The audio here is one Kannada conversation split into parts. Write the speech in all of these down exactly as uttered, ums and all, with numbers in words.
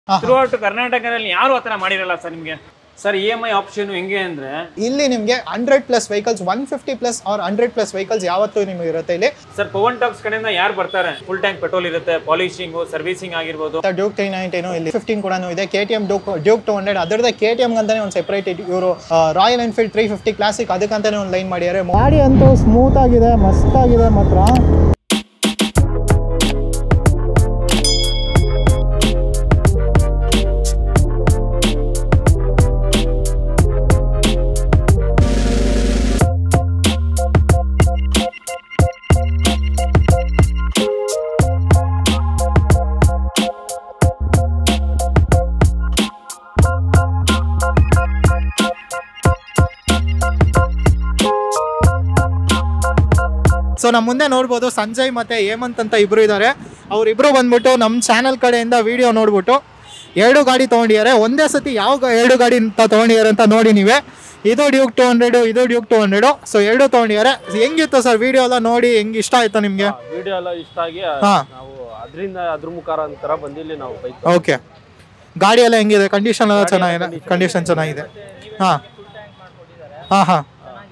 ಥ್ರೂಔಟ್ ಕರ್ನಾಟಕದಲ್ಲಿ ಯಾರು ಆ ಥರ ಮಾಡಿರಲ್ಲ ಸರ್ ನಿಮಗೆ. Sir E M I option ಹೆಂಗೆ ಅಂದರೆ ಇಲ್ಲಿ ನಿಮಗೆ hundred plus vehicles one fifty plus or hundred plus vehicles ಯಾವತ್ತೂ ನಿಮಗೆ ಇರುತ್ತೆ ಇಲ್ಲಿ. ಸರ್ ಪವನ್ ಟಾಕ್ಸ್ ಕಡೆಯಿಂದ ಯಾರು ಬರ್ತಾರೆ, ಫುಲ್ ಟ್ಯಾಂಕ್ ಪೆಟ್ರೋಲ್ ಇರುತ್ತೆ, ಪಾಲಿಶಿಂಗ್ ಸರ್ವಿಸಿಂಗ್ ಆಗಿರ್ಬೋದು. ಡ್ಯೂಕ್ ತ್ರೀ ನೈಂಟೀನ್ ಇಲ್ಲಿ ಫಿಫ್ಟೀನ್ ಕೂಡ ಇದೆ. K T M Duke Duke two hundred ಅದರದ್ದು ಕೆ ಟಿ ಎಂ ಅಂತಾನೆ ಒಂದು ಸೆಪರೇಟ್ ಇವರು Royal Enfield three fifty classic ಅದಕ್ಕಂತಾನೆ ಒಂದು ಲೈನ್ ಮಾಡಿದ್ದಾರೆ. ಗಾಡಿ ಅಂತೂ ಸ್ಮೂತ್ ಆಗಿದೆ, ಮಸ್ತ್ ಆಗಿದೆ ಮಾತ್ರ. ಸೊ ನಮ್ಮ ಮುಂದೆ ನೋಡ್ಬೋದು ಸಂಜಯ್ ಮತ್ತು ಹೇಮಂತ್ ಅಂತ ಇಬ್ಬರು ಇದ್ದಾರೆ. ಅವರಿಬ್ಬರು ಬಂದ್ಬಿಟ್ಟು ನಮ್ಮ ಚಾನಲ್ ಕಡೆಯಿಂದ ವಿಡಿಯೋ ನೋಡ್ಬಿಟ್ಟು ಎರಡು ಗಾಡಿ ತೊಗೊಂಡಿದ್ದಾರೆ. ಒಂದೇ ಸತಿ ಯಾವ ಎರಡು ಗಾಡಿ ಅಂತ ತೊಗೊಂಡಿದ್ದಾರೆ ಅಂತ ನೋಡಿ ನೀವೇ. ಇದು ಡ್ಯೂಕ್ ಟೂ ಹಂಡ್ರೆಡು, ಇದು ಡ್ಯೂಕ್ ಟೂ ಹಂಡ್ರೆಡು. ಸೊ ಎರಡು ತೊಗೊಂಡಿದ್ದಾರೆ. ಹೆಂಗಿತ್ತು ಸರ್ ವಿಡಿಯೋ ಎಲ್ಲ ನೋಡಿ, ಹೆಂಗೆ ಇಷ್ಟ ಆಯ್ತಾ ನಿಮಗೆ? ವಿಡಿಯೋ ಎಲ್ಲ ಇಷ್ಟ ಆಗಿ ನಾವು ಅದರಿಂದ ಅದ್ರ ಮುಖಾಂತರ ಬಂದಿಲ್ಲಿ ನಾವು ಬೈಕ್. ಓಕೆ, ಗಾಡಿ ಎಲ್ಲ ಹೆಂಗಿದೆ? ಕಂಡೀಷನ್ ಎಲ್ಲ ಚೆನ್ನಾಗಿದೆ? ಕಂಡೀಷನ್ ಚೆನ್ನಾಗಿದೆ. ಹಾಂ ಹಾಂ ಹಾಂ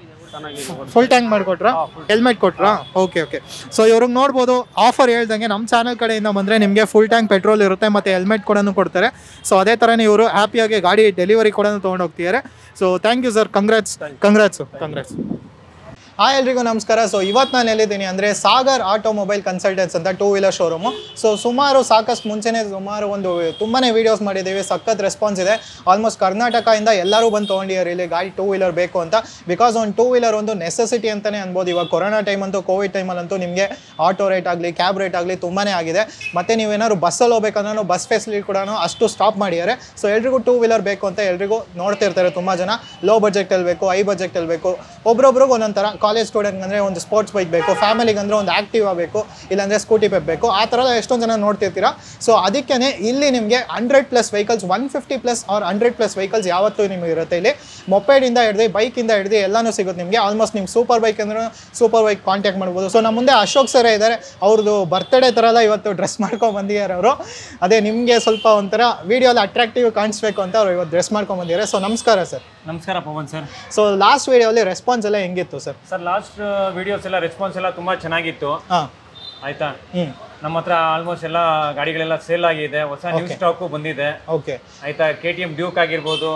ಫುಲ್ ಟ್ಯಾಂಕ್ ಮಾಡಿಕೊಟ್ರಾ? ಹೆಲ್ಮೆಟ್ ಕೊಟ್ರಾ? Okay okay. ಸೊ ಇವ್ರಿಗೆ ನೋಡ್ಬೋದು ಆಫರ್ ಹೇಳ್ದಂಗೆ ನಮ್ಮ ಚಾನಲ್ ಕಡೆಯಿಂದ ಬಂದರೆ ನಿಮಗೆ ಫುಲ್ ಟ್ಯಾಂಕ್ ಪೆಟ್ರೋಲ್ ಇರುತ್ತೆ ಮತ್ತು ಹೆಲ್ಮೆಟ್ ಕೂಡ ಕೊಡ್ತಾರೆ. ಸೊ ಅದೇ ಥರನೇ ಇವರು ಹ್ಯಾಪಿಯಾಗಿ ಗಾಡಿ ಡೆಲಿವರಿ ಕೂಡ ತೊಗೊಂಡು ಹೋಗ್ತಿದ್ದಾರೆ. So thank you sir, congrats congrats congrats. Hi ಎಲ್ರಿಗೂ ನಮಸ್ಕಾರ. ಸೊ ಇವತ್ತು ನಾನು ಎಲ್ಲಿದ್ದೀನಿ ಅಂದರೆ ಸಾಗರ್ ಆಟೋಮೊಬೈಲ್ ಕನ್ಸಲ್ಟೆನ್ಸ್ ಅಂತ ಟೂ ವೀಲರ್ ಶೋರೂಮು. ಸೊ ಸುಮಾರು ಸಾಕಷ್ಟು ಮುಂಚೆನೇ ಸುಮಾರು ಒಂದು ತುಂಬಾ ವೀಡಿಯೋಸ್ ಮಾಡಿದ್ದೀವಿ, ಸಖತ್ ರೆಸ್ಪಾನ್ಸ್ ಇದೆ. ಆಲ್ಮೋಸ್ಟ್ ಕರ್ನಾಟಕದಿಂದ ಎಲ್ಲರೂ ಬಂದು ತೊಗೊಂಡಿದ್ದಾರೆ ಇಲ್ಲಿ ಗಾಡಿ ಟೂ ವೀಲರ್ ಬೇಕು ಅಂತ. ಬಿಕಾಸ್ ಒಂದು ಟೂ ವೀಲರ್ ಒಂದು ನೆಸೆಸಿಟಿ ಅಂತಲೇ ಅನ್ಬೋದು. ಇವಾಗ ಕೊರೋನಾ ಟೈಮ್ ಅಂತೂ, ಕೋವಿಡ್ ಟೈಮಲ್ಲಂತೂ ನಿಮಗೆ ಆಟೋ ರೇಟ್ ಆಗಲಿ ಕ್ಯಾಬ್ ರೇಟ್ ಆಗಲಿ ತುಂಬಾ ಆಗಿದೆ. ಮತ್ತು ನೀವೇನಾದ್ರು ಬಸ್ಸಲ್ಲಿ ಹೋಗ್ಬೇಕಂದ್ರೂ ಬಸ್ ಫೆಸಿಲಿಟಿ ಕೂಡ ಅಷ್ಟು ಸ್ಟಾಪ್ ಮಾಡಿದ್ದಾರೆ. ಸೊ ಎಲ್ರಿಗೂ ಟೂ ವೀಲರ್ ಬೇಕು ಅಂತ ಎಲ್ರಿಗೂ ನೋಡ್ತಿರ್ತಾರೆ ತುಂಬ ಜನ. ಲೋ ಬಜೆಟಲ್ಲಿ ಬೇಕು, ಹೈ ಬಜೆಟಲ್ಲಿ ಬೇಕು, ಒಬ್ರೊಬ್ರಿಗೆ ಒಂದೊಂದು ಥರ. ಕಾಲೇಜ್ ಸ್ಟೂಡೆಂಟ್ ಅಂದರೆ ಒಂದು ಸ್ಪೋರ್ಟ್ಸ್ ಬೈಕ್ ಬೇಕು, ಫ್ಯಾಮಿಲಿಗೆ ಅಂದರೆ ಒಂದು ಆ್ಯಕ್ಟಿವಾ ಬೇಕು, ಇಲ್ಲಾಂದರೆ ಸ್ಕೂಟಿ ಪೆಪ್ ಬೇಕು. ಆ ಥರ ಎಷ್ಟೊಂದು ಜನ ನೋಡ್ತಿರ್ತೀರಾ. ಸೊ ಅದಕ್ಕೇ ಇಲ್ಲಿ ನಿಮಗೆ hundred plus vehicles one fifty plus or hundred plus vehicles ಯಾವತ್ತೂ ನಿಮಗೆ ಇರುತ್ತೆ ಇಲ್ಲಿ. ಮೊಪೇಡಿಂದ ಹಿಡಿದು ಬೈಕಿಂದ ಹಿಡಿದು ಎಲ್ಲನೂ ಸಿಗುತ್ತೆ ನಿಮಗೆ. ಆಲ್ಮೋಸ್ಟ್ ನಿಮ್ಗೆ ಸೂಪರ್ ಬೈಕ್ ಅಂದರೆ ಸೂಪರ್ ಬೈಕ್ ಕಾಂಟ್ಯಾಕ್ಟ್ ಮಾಡ್ಬೋದು. ಸೊ ನಮ್ಮ ಮುಂದೆ ಅಶೋಕ್ ಸರ್ ಇದ್ದಾರೆ. ಅವ್ರದ್ದು ಬರ್ತ್ಡೇ ಥರ ಎಲ್ಲ ಇವತ್ತು ಡ್ರೆಸ್ ಮಾಡ್ಕೊಂಡು ಬಂದಿದ್ದಾರೆ ಅವರು. ಅದೇ ನಿಮಗೆ ಸ್ವಲ್ಪ ಒಂಥರ ವೀಡಿಯೋಲ್ಲಿ ಅಟ್ರಾಕ್ಟಿವ್ ಕಾಣಿಸ್ಬೇಕು ಅಂತ ಅವ್ರು ಇವತ್ತು ಡ್ರೆಸ್ ಮಾಡ್ಕೊಂಡು ಬಂದಿದ್ದಾರೆ. ಸೊ ನಮಸ್ಕಾರ ಸರ್. ನಮಸ್ಕಾರ ಪವನ್ ಸರ್. ಸೊ ಲಾಸ್ಟ್ ವಿಡಿಯೋಲಿ ರೆಸ್ಪಾನ್ಸ್ ಎಲ್ಲ ಹೆಂಗಿತ್ತು ಸರ್? ಸರ್ ಲಾಸ್ಟ್ ವಿಡಿಯೋಸ್ ಎಲ್ಲ ರೆಸ್ಪಾನ್ಸ್ ಎಲ್ಲ ತುಂಬಾ ಚೆನ್ನಾಗಿತ್ತು. ಹಾಂ ಆಯ್ತಾ. ಹ್ಮ್ ನಮ್ಮ ಹತ್ರ ಆಲ್ಮೋಸ್ಟ್ ಎಲ್ಲ ಗಾಡಿಗಳೆಲ್ಲ ಸೇಲ್ ಆಗಿದೆ, ಹೊಸ ನ್ಯೂ ಸ್ಟಾಕು ಬಂದಿದೆ. ಓಕೆ ಆಯ್ತಾ. ಕೆ ಟಿ ಎಂ ಡ್ಯೂಕ್ ಆಗಿರ್ಬೋದು,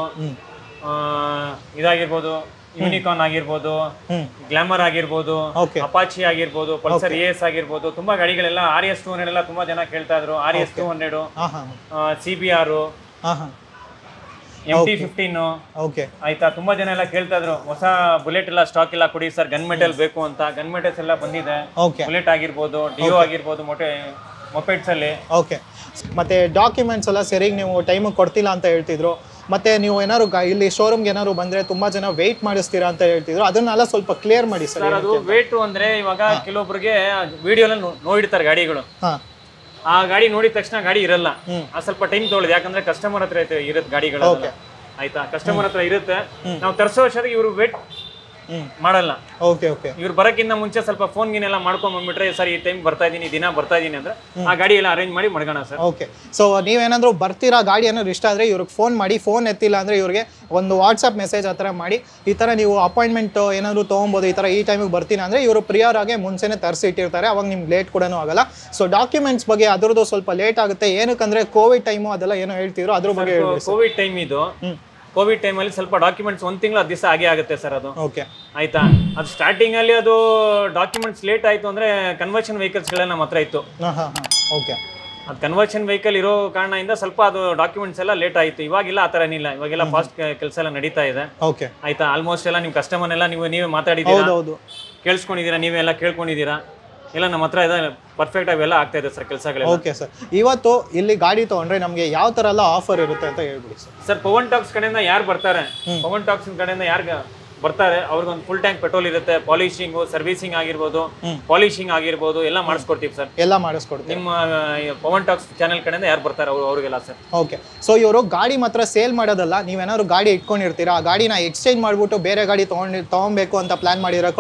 ಇದಾಗಿರ್ಬೋದು, ಯೂನಿಕಾರ್ನ್ ಆಗಿರ್ಬೋದು, ಗ್ಲಾಮರ್ ಆಗಿರ್ಬೋದು, ಅಪಾಚಿ ಆಗಿರ್ಬೋದು, ಪಲ್ಸರ್ ಎ ಎಸ್ ಆಗಿರ್ಬೋದು, ತುಂಬಾ ಗಾಡಿಗಳೆಲ್ಲ. ಆರ್ ಎಸ್ ಟೂ ಹಂಡ್ರೆಡ್ ಎಲ್ಲ ತುಂಬಾ ಜನ ಕೇಳ್ತಾ ಇದ್ರು. R S two hundred, C B R, M T fifteen. Okay ಆಯ್ತಾ. ತುಂಬಾ ಜನ ಎಲ್ಲ ಕೇಳ್ತಾ ಇದ್ರು ಹೊಸ ಬುಲೆಟ್ ಎಲ್ಲ ಸ್ಟಾಕ್ ಎಲ್ಲ ಕೊಡಿ ಸರ್, ಗನ್ ಮೆಟಲ್ ಬೇಕು ಅಂತ. ಗನ್ ಮೆಟಲ್ಸ್ ಎಲ್ಲ ಬಂದಿದೆ. ಬುಲೆಟ್ ಆಗಿರ್ಬೋದು, ಡಿಯೋ ಆಗಿರ್ಬೋದು, ಮೊಟೆ ಮೊಪೆಟ್ಸ್ ಅಲ್ಲಿ. ಓಕೆ. ಮತ್ತೆ ಡಾಕ್ಯುಮೆಂಟ್ಸ್ ಎಲ್ಲ ಸರಿಯಾಗಿ ನೀವು ಟೈಮಿಗೆ ಕೊಡ್ತಿಲ್ಲ ಅಂತ ಹೇಳ್ತಿದ್ರು. ಮತ್ತೆ ನೀವು ಏನಾದ್ರು ಇಲ್ಲಿ ಶೋರೂಮ್ಗೆ ಏನಾದ್ರು ಬಂದ್ರೆ ತುಂಬಾ ಜನ ವೇಟ್ ಮಾಡಿಸ್ತೀರಾ ಅಂತ ಹೇಳ್ತಿದ್ರು. ಅದನ್ನೆಲ್ಲ ಸ್ವಲ್ಪ ಕ್ಲಿಯರ್ ಮಾಡಿ ಸರ್. ಅದು ವೇಟ್ ಅಂದ್ರೆ ಇವಾಗ ಕೆಲವೊಬ್ಬರಿಗೆ ವಿಡಿಯೋನಲ್ಲಿ ನೋಡಿರ್ತಾರೆ ಗಾಡಿಗಳು. ಆ ಗಾಡಿ ನೋಡಿದ ತಕ್ಷಣ ಗಾಡಿ ಇರಲ್ಲ, ಆ ಸ್ವಲ್ಪ ಟೈಮ್ ತೊಗೊಳ್ಳೋದು. ಯಾಕಂದ್ರೆ ಕಸ್ಟಮರ್ ಹತ್ರ ಇರುತ್ತೆ ಗಾಡಿಗಳು. ಆಯ್ತಾ. ಕಸ್ಟಮರ್ ಹತ್ರ ಇರುತ್ತೆ. ನಾವು ತರಿಸೋ ವರ್ಷಕ್ಕೆ ಇವರು ವೇಟ್ ಮಾಡಲ್ಲ. Okay okay. ಇವ್ರು ಬರಕ್ಕಿಂತ ಮುಂಚೆ ಸ್ವಲ್ಪ ಫೋನ್ ಗಿನೆಲ್ಲ ಮಾಡ್ಕೊಂಡ್ ಬಂದ್ಬಿಟ್ರೆ ಸರ್ ಈ ಟೈಮ್ ಬರ್ತಾ ಇದೀನಿ, ದಿನ ಬರ್ತಾ ಇದೀನಿ ಅಂದ್ರೆ ಆ ಗಾಡಿ ಎಲ್ಲ ಅರೇಂಜ್ ಮಾಡಿ ಮಡ್ಗೋಣ ಸರ್. ಓಕೆ. ಸೊ ನೀವೇನಾದ್ರು ಬರ್ತೀರಾ, ಗಾಡಿ ಏನಾದ್ರು ಇಷ್ಟ ಆದ್ರೆ ಇವ್ರಿಗೆ ಫೋನ್ ಮಾಡಿ. ಫೋನ್ ಎತ್ತಿಲ್ಲ ಅಂದ್ರೆ ಇವ್ರಿಗೆ ಒಂದು ವಾಟ್ಸಪ್ ಮೆಸೇಜ್ ಆ ಥರ ಮಾಡಿ, ಈ ಥರ ನೀವು ಅಪಾಯಿಂಟ್ಮೆಂಟ್ ಏನಾದ್ರು ತೊಗೊಬೋದು, ಈ ಥರ ಈ ಟೈಮಿಗೆ ಬರ್ತೀನಿ ಅಂದರೆ ಇವರು ಪ್ರಿಯರ್ ಆಗಿ ಮುಂಚೆನೇ ತರಿಸಿ ಇಟ್ಟಿರ್ತಾರೆ. ಅವಾಗ ನಿಮ್ಗೆ ಲೇಟ್ ಕೂಡ ಆಗಲ್ಲ. ಸೊ ಡಾಕ್ಯುಮೆಂಟ್ಸ್ ಬಗ್ಗೆ ಅದ್ರದ್ದು ಸ್ವಲ್ಪ ಲೇಟ್ ಆಗುತ್ತೆ. ಏನಕ್ಕಂದ್ರೆ ಕೋವಿಡ್ ಟೈಮು ಅದೆಲ್ಲ ಏನೋ ಹೇಳ್ತಿದ್ರು, ಅದ್ರ ಬಗ್ಗೆ. ಕೋವಿಡ್ ಟೈಮ್ ಇದು. ಕೋವಿಡ್ ಟೈಮಲ್ಲಿ ಸ್ವಲ್ಪ ಡಾಕ್ಯುಮೆಂಟ್ಸ್ ಒಂದು ತಿಂಗಳು ಹತ್ತು ದಿವಸ ಆಗೇ ಆಗುತ್ತೆ ಸರ್ ಅದು. ಓಕೆ ಆಯ್ತಾ. ಅದು ಸ್ಟಾರ್ಟಿಂಗ್ ಅಲ್ಲಿ ಅದು ಡಾಕ್ಯುಮೆಂಟ್ಸ್ ಲೇಟ್ ಆಯ್ತು ಅಂದ್ರೆ ಕನ್ವರ್ಷನ್ ವೆಹಿಕಲ್ಸ್ಗಳೇ ನಮ್ಮ ಹತ್ರ ಇತ್ತು. ಓಕೆ. ಅದು ಕನ್ವರ್ಷನ್ ವೆಹಿಕಲ್ ಇರೋ ಕಾರಣದಿಂದ ಸ್ವಲ್ಪ ಅದು ಡಾಕ್ಯುಮೆಂಟ್ಸ್ ಎಲ್ಲ ಲೇಟ್ ಆಯಿತು. ಇವಾಗೆಲ್ಲ ಆ ಥರ ಏನಿಲ್ಲ, ಇವಾಗೆಲ್ಲ ಫಾಸ್ಟ್ ಕೆಲಸ ಎಲ್ಲ ನಡೀತಾ ಇದೆ. ಓಕೆ. ಆಯ್ತಾ. ಆಲ್ಮೋಸ್ಟ್ ಎಲ್ಲ ನಿಮ್ಮ ಕಸ್ಟಮರ್ನೆಲ್ಲ ನೀವು ನೀವೇ ಮಾತಾಡಿದ್ದೀರಾ, ಕೇಳಿಸ್ಕೊಂಡಿದ್ದೀರಾ, ನೀವೆಲ್ಲ ಕೇಳ್ಕೊಂಡಿದ್ದೀರಾ. ಎಲ್ಲ ನಮ್ಮ ಹತ್ರ ಇದೆ, ಪರ್ಫೆಕ್ಟ್ ಆಗಿ ಎಲ್ಲ ಆಗ್ತಾ ಇದೆ ಸರ್ ಕೆಲಸಗಳು. Okay sir. ಇವತ್ತು ಇಲ್ಲಿ ಗಾಡಿ ತಗೊಂಡ್ರೆ ನಮಗೆ ಯಾವ ತರ ಎಲ್ಲ ಆಫರ್ ಇರುತ್ತೆ ಅಂತ ಹೇಳ್ಬಿಡಿ ಸರ್. ಸರ್ ಪವನ್ ಟಾಕ್ಸ್ ಕಡೆಯಿಂದ ಯಾರು ಬರ್ತಾರೆ, ಪವನ್ ಟಾಕ್ಸ್ ಕಡೆಯಿಂದ ಯಾರು ಬರ್ತಾರೆ ಅವ್ರಿಗೊಂದು ಫುಲ್ ಟ್ಯಾಂಕ್ ಪೆಟ್ರೋಲ್ ಇರುತ್ತೆ, ಪಾಲಿಶಿಂಗ್ ಸರ್ವಿಸಿಂಗ್ ಆಗಿರ್ಬೋದು, ಪಾಲಿಶಿಂಗ್ ಆಗಿರ್ಬೋದು ಎಲ್ಲ ಮಾಡಿಸ್ಕೊಡ್ತೀವಿ ಸರ್. ಎಲ್ಲ ಮಾಡಿಸ್ಕೊಡ್ತೀವಿ ನಿಮ್ಮ ಪವನ್ ಟಾಕ್ಸ್ ಚಾನೆಲ್ ಕಡೆಯಿಂದ ಯಾರು ಬರ್ತಾರೆ ಅವರು ಅವರಿಗೆಲ್ಲ ಸರ್. ಓಕೆ. ಸೊ ಇವರು ಗಾಡಿ ಮಾತ್ರ ಸೇಲ್ ಮಾಡೋದಲ್ಲ, ನೀವೇನಾದ್ರು ಗಾಡಿ ಇಟ್ಕೊಂಡಿರ್ತೀರಾ, ಆ ಗಾಡಿನ ಎಕ್ಸ್ಚೇಂಜ್ ಮಾಡಿಬಿಟ್ಟು ಬೇರೆ ಗಾಡಿ ತೊಗೊಂಡು ತೊಗೊಬೇಕು ಅಂತ ಪ್ಲಾನ್ ಮಾಡಿರೋ ಕೂಡ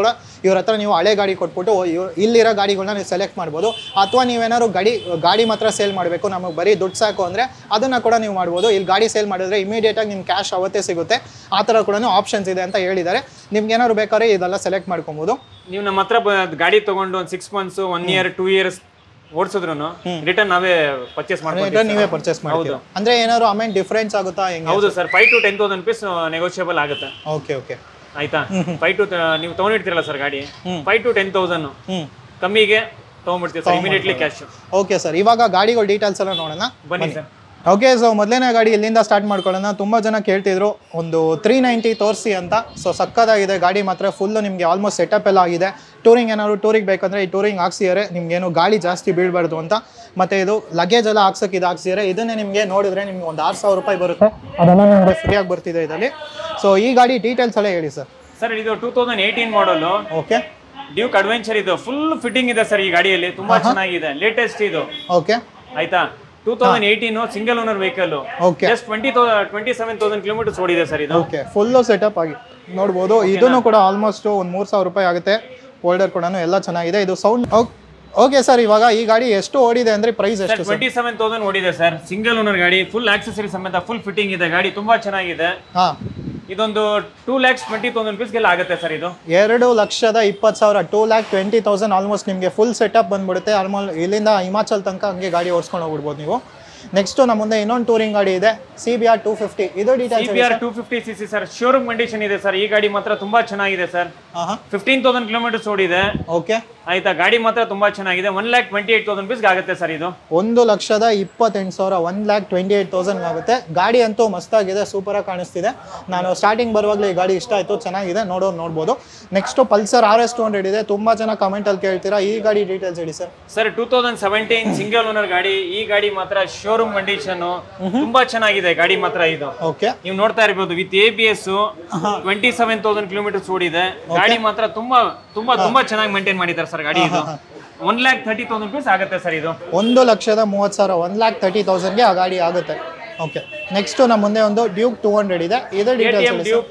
ಇವ್ರ ಹತ್ರ ನೀವು ಹಳೆ ಗಾಡಿ ಕೊಟ್ಬಿಟ್ಟು ಇವ್ರು ಇಲ್ಲಿರೋ ಗಾಡಿಗಳನ್ನ ನೀವು ಸೆಲೆಕ್ಟ್ ಮಾಡ್ಬೋದು. ಅಥವಾ ನೀವೇನಾದ್ರು ಗಾಡಿ ಗಾಡಿ ಮಾತ್ರ ಸೇಲ್ ಮಾಡಬೇಕು, ನಮಗೆ ಬರೀ ದುಡ್ಡು ಸಾಕು ಅಂದರೆ ಅದನ್ನು ಕೂಡ ನೀವು ಮಾಡ್ಬೋದು. ಇಲ್ಲಿ ಗಾಡಿ ಸೇಲ್ ಮಾಡಿದ್ರೆ ಇಮಿಡಿಯೇಟಾಗಿ ನಿಮ್ಮ ಕ್ಯಾಶ್ ಅವತ್ತೇ ಸಿಗುತ್ತೆ. ಆ ಥರ ಕೂಡ ಆಪ್ಷನ್ಸ್ ಇದೆ ಅಂತ ಹೇಳಿದ್ದಾರೆ. ನಿಮ್ಗೆ ಏನಾದ್ರು ಬೇಕಾದ್ರೆ ಇದೆಲ್ಲ ಸೆಲೆಕ್ಟ್ ಮಾಡ್ಕೊಬೋದು. ನೀವು ನಮ್ಮ ಹತ್ರ ಗಾಡಿ ತಗೊಂಡು ಒಂದು six months one year two years ಓಡಿಸಿದ್ರು ರಿಟರ್ನ್ ನಾವೇ ಪರ್ಚೇಸ್ ಮಾಡ್ತೀವಿ. ನೀವೇ ಪರ್ಚೇಸ್ ಮಾಡ್ತೀವಿ ಅಂದ್ರೆ ಏನಾದ್ರು ಅಮೌಂಟ್ ಡಿಫರೆನ್ಸ್ ಆಗುತ್ತಾ? ಹೌದು sir, five to ten thousand rupees negotiable ಆಗುತ್ತೆ. ಓಕೆ ಓಕೆ ಆಯ್ತಾ. ಫೈವ್ ಟು ನೀವು ತಗೊಂಡಿರ್ತೀರಲ್ಲ ಸರ್ ಗಾಡಿ, ಫೈವ್ ಟು ಟೆನ್ ತೌಸಂಡ್ ಕಮ್ಮಿಗೆ ತಗೊಂಡ್ಬಿಡ್ತೀವಿ sir, immediately cash. Okay sir, ಇವಾಗ ಗಾಡಿಗಳ ಡೀಟೇಲ್ಸ್ ಎಲ್ಲ ನೋಡೋಣ ಬನ್ನಿ ಸರ್. ಓಕೆ, ಸೊ ಮೊದಲನೇ ಗಾಡಿ ಇಲ್ಲಿಂದ ಸ್ಟಾರ್ಟ್ ಮಾಡ್ಕೊಳ್ಳೋಣ. ತುಂಬ ಜನ ಕೇಳ್ತಿದ್ರು ಒಂದು ತ್ರೀ ನೈಂಟಿ ತೋರಿಸಿ ಅಂತ. ಸೊ ಸಕ್ಕದಾಗಿದೆ ಗಾಡಿ ಮಾತ್ರ, ಫುಲ್ಲು ನಿಮಗೆ ಆಲ್ಮೋಸ್ಟ್ ಸೆಟಪ್ ಎಲ್ಲ ಆಗಿದೆ. ಟೂರಿಂಗ್ ಏನಾದ್ರು ಟೂರಿಗೆ ಬೇಕಂದರೆ ಈ ಟೂರಿಂಗ್ ಹಾಕ್ಸಿದ್ದಾರೆ, ನಿಮ್ಗೇನು ಗಾಳಿ ಜಾಸ್ತಿ ಬೀಳಬಾರ್ದು ಅಂತ. ಮತ್ತು ಇದು ಲಗೇಜ್ ಎಲ್ಲ ಹಾಕ್ಸೋಕೆ ಇದು ಹಾಕ್ಸಿದ್ದಾರೆ. ಇದನ್ನೇ ನಿಮಗೆ ನೋಡಿದ್ರೆ ನಿಮ್ಗೆ ಒಂದು ಆರು ಸಾವಿರ ರೂಪಾಯಿ ಬರುತ್ತೆ, ಅದನ್ನು ನಿಮಗೆ ಫ್ರೀಯಾಗಿ ಬರ್ತಿದೆ ಇದರಲ್ಲಿ. ಸೊ ಈ ಗಾಡಿ ಡೀಟೇಲ್ಸ್ ಎಲ್ಲ ಹೇಳಿ ಸರ್. ಸರ್ ಇದು two thousand eighteen model. Okay, Duke adventure ಇದು ಫುಲ್ ಫಿಟ್ಟಿಂಗ್ ಇದೆ ಸರ್ ಈ ಗಾಡಿಯಲ್ಲಿ, ತುಂಬಾ ಚೆನ್ನಾಗಿದೆ, ಲೇಟೆಸ್ಟ್ ಇದು. ಓಕೆ ಆಯ್ತಾ. Two thousand eighteen single owner vehicle, just twenty twenty seven thousand kilometres ಓಡಿದೆ ಸರ್ ಇದು. ಓಕೆ, ಫುಲ್ಲು ಸೆಟಪ್ ಆಗಿ ನೋಡ್ಬೋದು. ಇದನ್ನು ಕೂಡ ಆಲ್ಮೋಸ್ಟ್ ಒಂದು ಮೂರು ಸಾವಿರ ರೂಪಾಯಿ ಆಗುತ್ತೆ. ಹೋಲ್ಡರ್ ಕೂಡ ಎಲ್ಲ ಚೆನ್ನಾಗಿದೆ. ಇದು ಸೌಂಡ್ ಓಕೆ ಸರ್. ಇವಾಗ ಈ ಗಾಡಿ ಎಷ್ಟು ಓಡಿದೆ ಅಂದ್ರೆ ಪ್ರೈಸ್ ಎಷ್ಟು? ಟ್ವೆಂಟಿ ಸೆವೆನ್ ತೌಸಂಡ್ ಓಡಿದೆ ಸರ್, ಸಿಂಗಲ್ ಓನರ್ ಗಾಡಿ, ಫುಲ್ ಆಕ್ಸೆಸರಿ ಸಮೇತ ಫುಲ್ ಫಿಟ್ಟಿಂಗ್ ಇದೆ ಗಾಡಿ, ತುಂಬಾ ಚೆನ್ನಾಗಿದೆ. ಹಾ, ಇದೊಂದು ಟೂ ಲ್ಯಾಕ್ಸ್ ಟ್ವೆಂಟಿ ತೌಸಂಡ್ ರುಪೀಸ್ಗೆಲ್ಲ ಆಗುತ್ತೆ ಸರ್ ಇದು. ಎರಡು ಲಕ್ಷದ ಇಪ್ಪತ್ತು ಸಾವಿರ two lakh twenty thousand almost ನಿಮಗೆ ಫುಲ್ ಸೆಟಪ್ ಬಂದ್ಬಿಡುತ್ತೆ. ಆಲ್ಮೋಸ್ಟ್ ಇಲ್ಲಿಂದ ಹಿಮಾಚಲ್ ತನಕ ಹಂಗೆ ಗಾಡಿ ಓಡಿಸ್ಕೊಂಡು ಹೋಗ್ಬಿಡ್ಬೋದು ನೀವು. ನೆಕ್ಸ್ಟ್ ನಮ್ಮ ಮುಂದೆ ಇನ್ನೊಂದು ಟೂರಿಂಗ್ ಗಾಡಿ ಇದೆ, C B R two fifty. ಇದು details C B R two fifty C C sir, showroom condition ಇದೆ ಸರ್. ಈ ಗಾಡಿ ಮಾತ್ರ ತುಂಬಾ ಚೆನ್ನಾಗಿದೆ ಸರ್, ಫಿಫ್ಟೀನ್ ತೌಸಂಡ್ ಕಿಲೋಮೀಟರ್ಸ್ ಓಡಿದೆ. ಓಕೆ ಆಯ್ತಾ. ಗಾಡಿ ಮಾತ್ರ ತುಂಬಾ ಚೆನ್ನಾಗಿದೆ. One lakh twenty eight thousand rupees ಆಗುತ್ತೆ ಸರ್ ಇದು. ಒಂದು ಲಕ್ಷದ ಇಪ್ಪತ್ತೆಂಟು ಸಾವಿರ one lakh twenty eight thousand ಆಗುತ್ತೆ. ಗಾಡಿ ಅಂತೂ ಮಸ್ತಾಗಿದೆ, ಸೂಪರ್ ಆಗಿ ಕಾಣಿಸ್ತಿದೆ. ನಾನು ಸ್ಟಾರ್ಟಿಂಗ್ ಬರುವಾಗಲೇ ಈ ಗಾಡಿ ಇಷ್ಟ ಆಯಿತು, ಚೆನ್ನಾಗಿದೆ, ನೋಡೋರು ನೋಡ್ಬೋದು. Next Pulsar R S two hundred ಇದೆ, ತುಂಬಾ ಜನ ಕಮೆಂಟ್ ಅಲ್ಲಿ ಕೇಳ್ತೀರಾ. ಈ ಗಾಡಿ ಡೀಟೇಲ್ಸ್ ಹೇಳಿ sir. Sir two thousand seventeen single owner ಗಾಡಿ. ಈ ಗಾಡಿ ಮಾತ್ರ ಶೋರೂಮ್ ಕಂಡೀಷನ್, ತುಂಬಾ ಚೆನ್ನಾಗಿದೆ ಗಾಡಿ ಮಾತ್ರ ಇದು. ಓಕೆ, ನೀವು ನೋಡ್ತಾ ಇರಬಹುದು with A B S, twenty seven thousand kilometres ಓಡಿದೆ. ಗಾಡಿ ಮಾತ್ರ ತುಂಬಾ ತುಂಬಾ ತುಂಬಾ ಚೆನ್ನಾಗಿ ಮೇಂಟೈನ್ ಮಾಡಿದ್ದಾರೆ ಸರ್ ಗಾಡಿ. ಇದು one lakh thirty thousand rupees ಆಗುತ್ತೆ ಸರ್ ಇದು. ಒಂದು ಲಕ್ಷದ ಮೂವತ್ತು ಸಾವಿರ ಒನ್ ಲ್ಯಾಕ್ ತರ್ಟಿ ತೌಸಂಡ್ಗೆ ಆ ಗಾಡಿ ಆಗುತ್ತೆ. ಓಕೆ, ನೆಕ್ಸ್ಟ್ ನಮ್ಮ ಮುಂದೆ ಒಂದು ಡ್ಯೂಕ್ ಟೂ ಹಂಡ್ರೆಡ್ ಇದೆ. ಇದು details Duke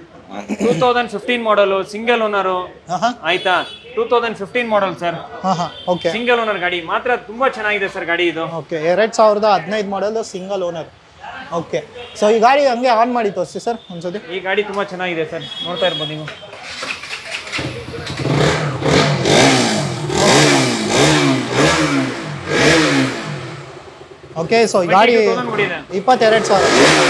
two thousand fifteen model, single owner. ಆಯ್ತಾ, two thousand fifteen model sir. Okay, single owner ಗಾಡಿ ಮಾತ್ರ ತುಂಬಾ ಚೆನ್ನಾಗಿದೆ ಸರ್ ಗಾಡಿ ಇದು. ಓಕೆ, ಎರಡ್ ಸಾವಿರದ ಹದಿನೈದು model single owner. Okay, so ಈ ಗಾಡಿ ಹಂಗೆ ಆನ್ ಮಾಡಿ ತೋರಿಸಿ ಸರ್ ಒಂದ್ಸತಿ. ಈ ಗಾಡಿ ತುಂಬಾ ಚೆನ್ನಾಗಿದೆ ಸರ್, ನೋಡ್ತಾ ಇರ್ಬೋದು ನೀವು. ಓಕೆ, ಸೊ ಈ ಗಾಡಿ ಇಪ್ಪತ್ತೆರಡು ಸಾವಿರ.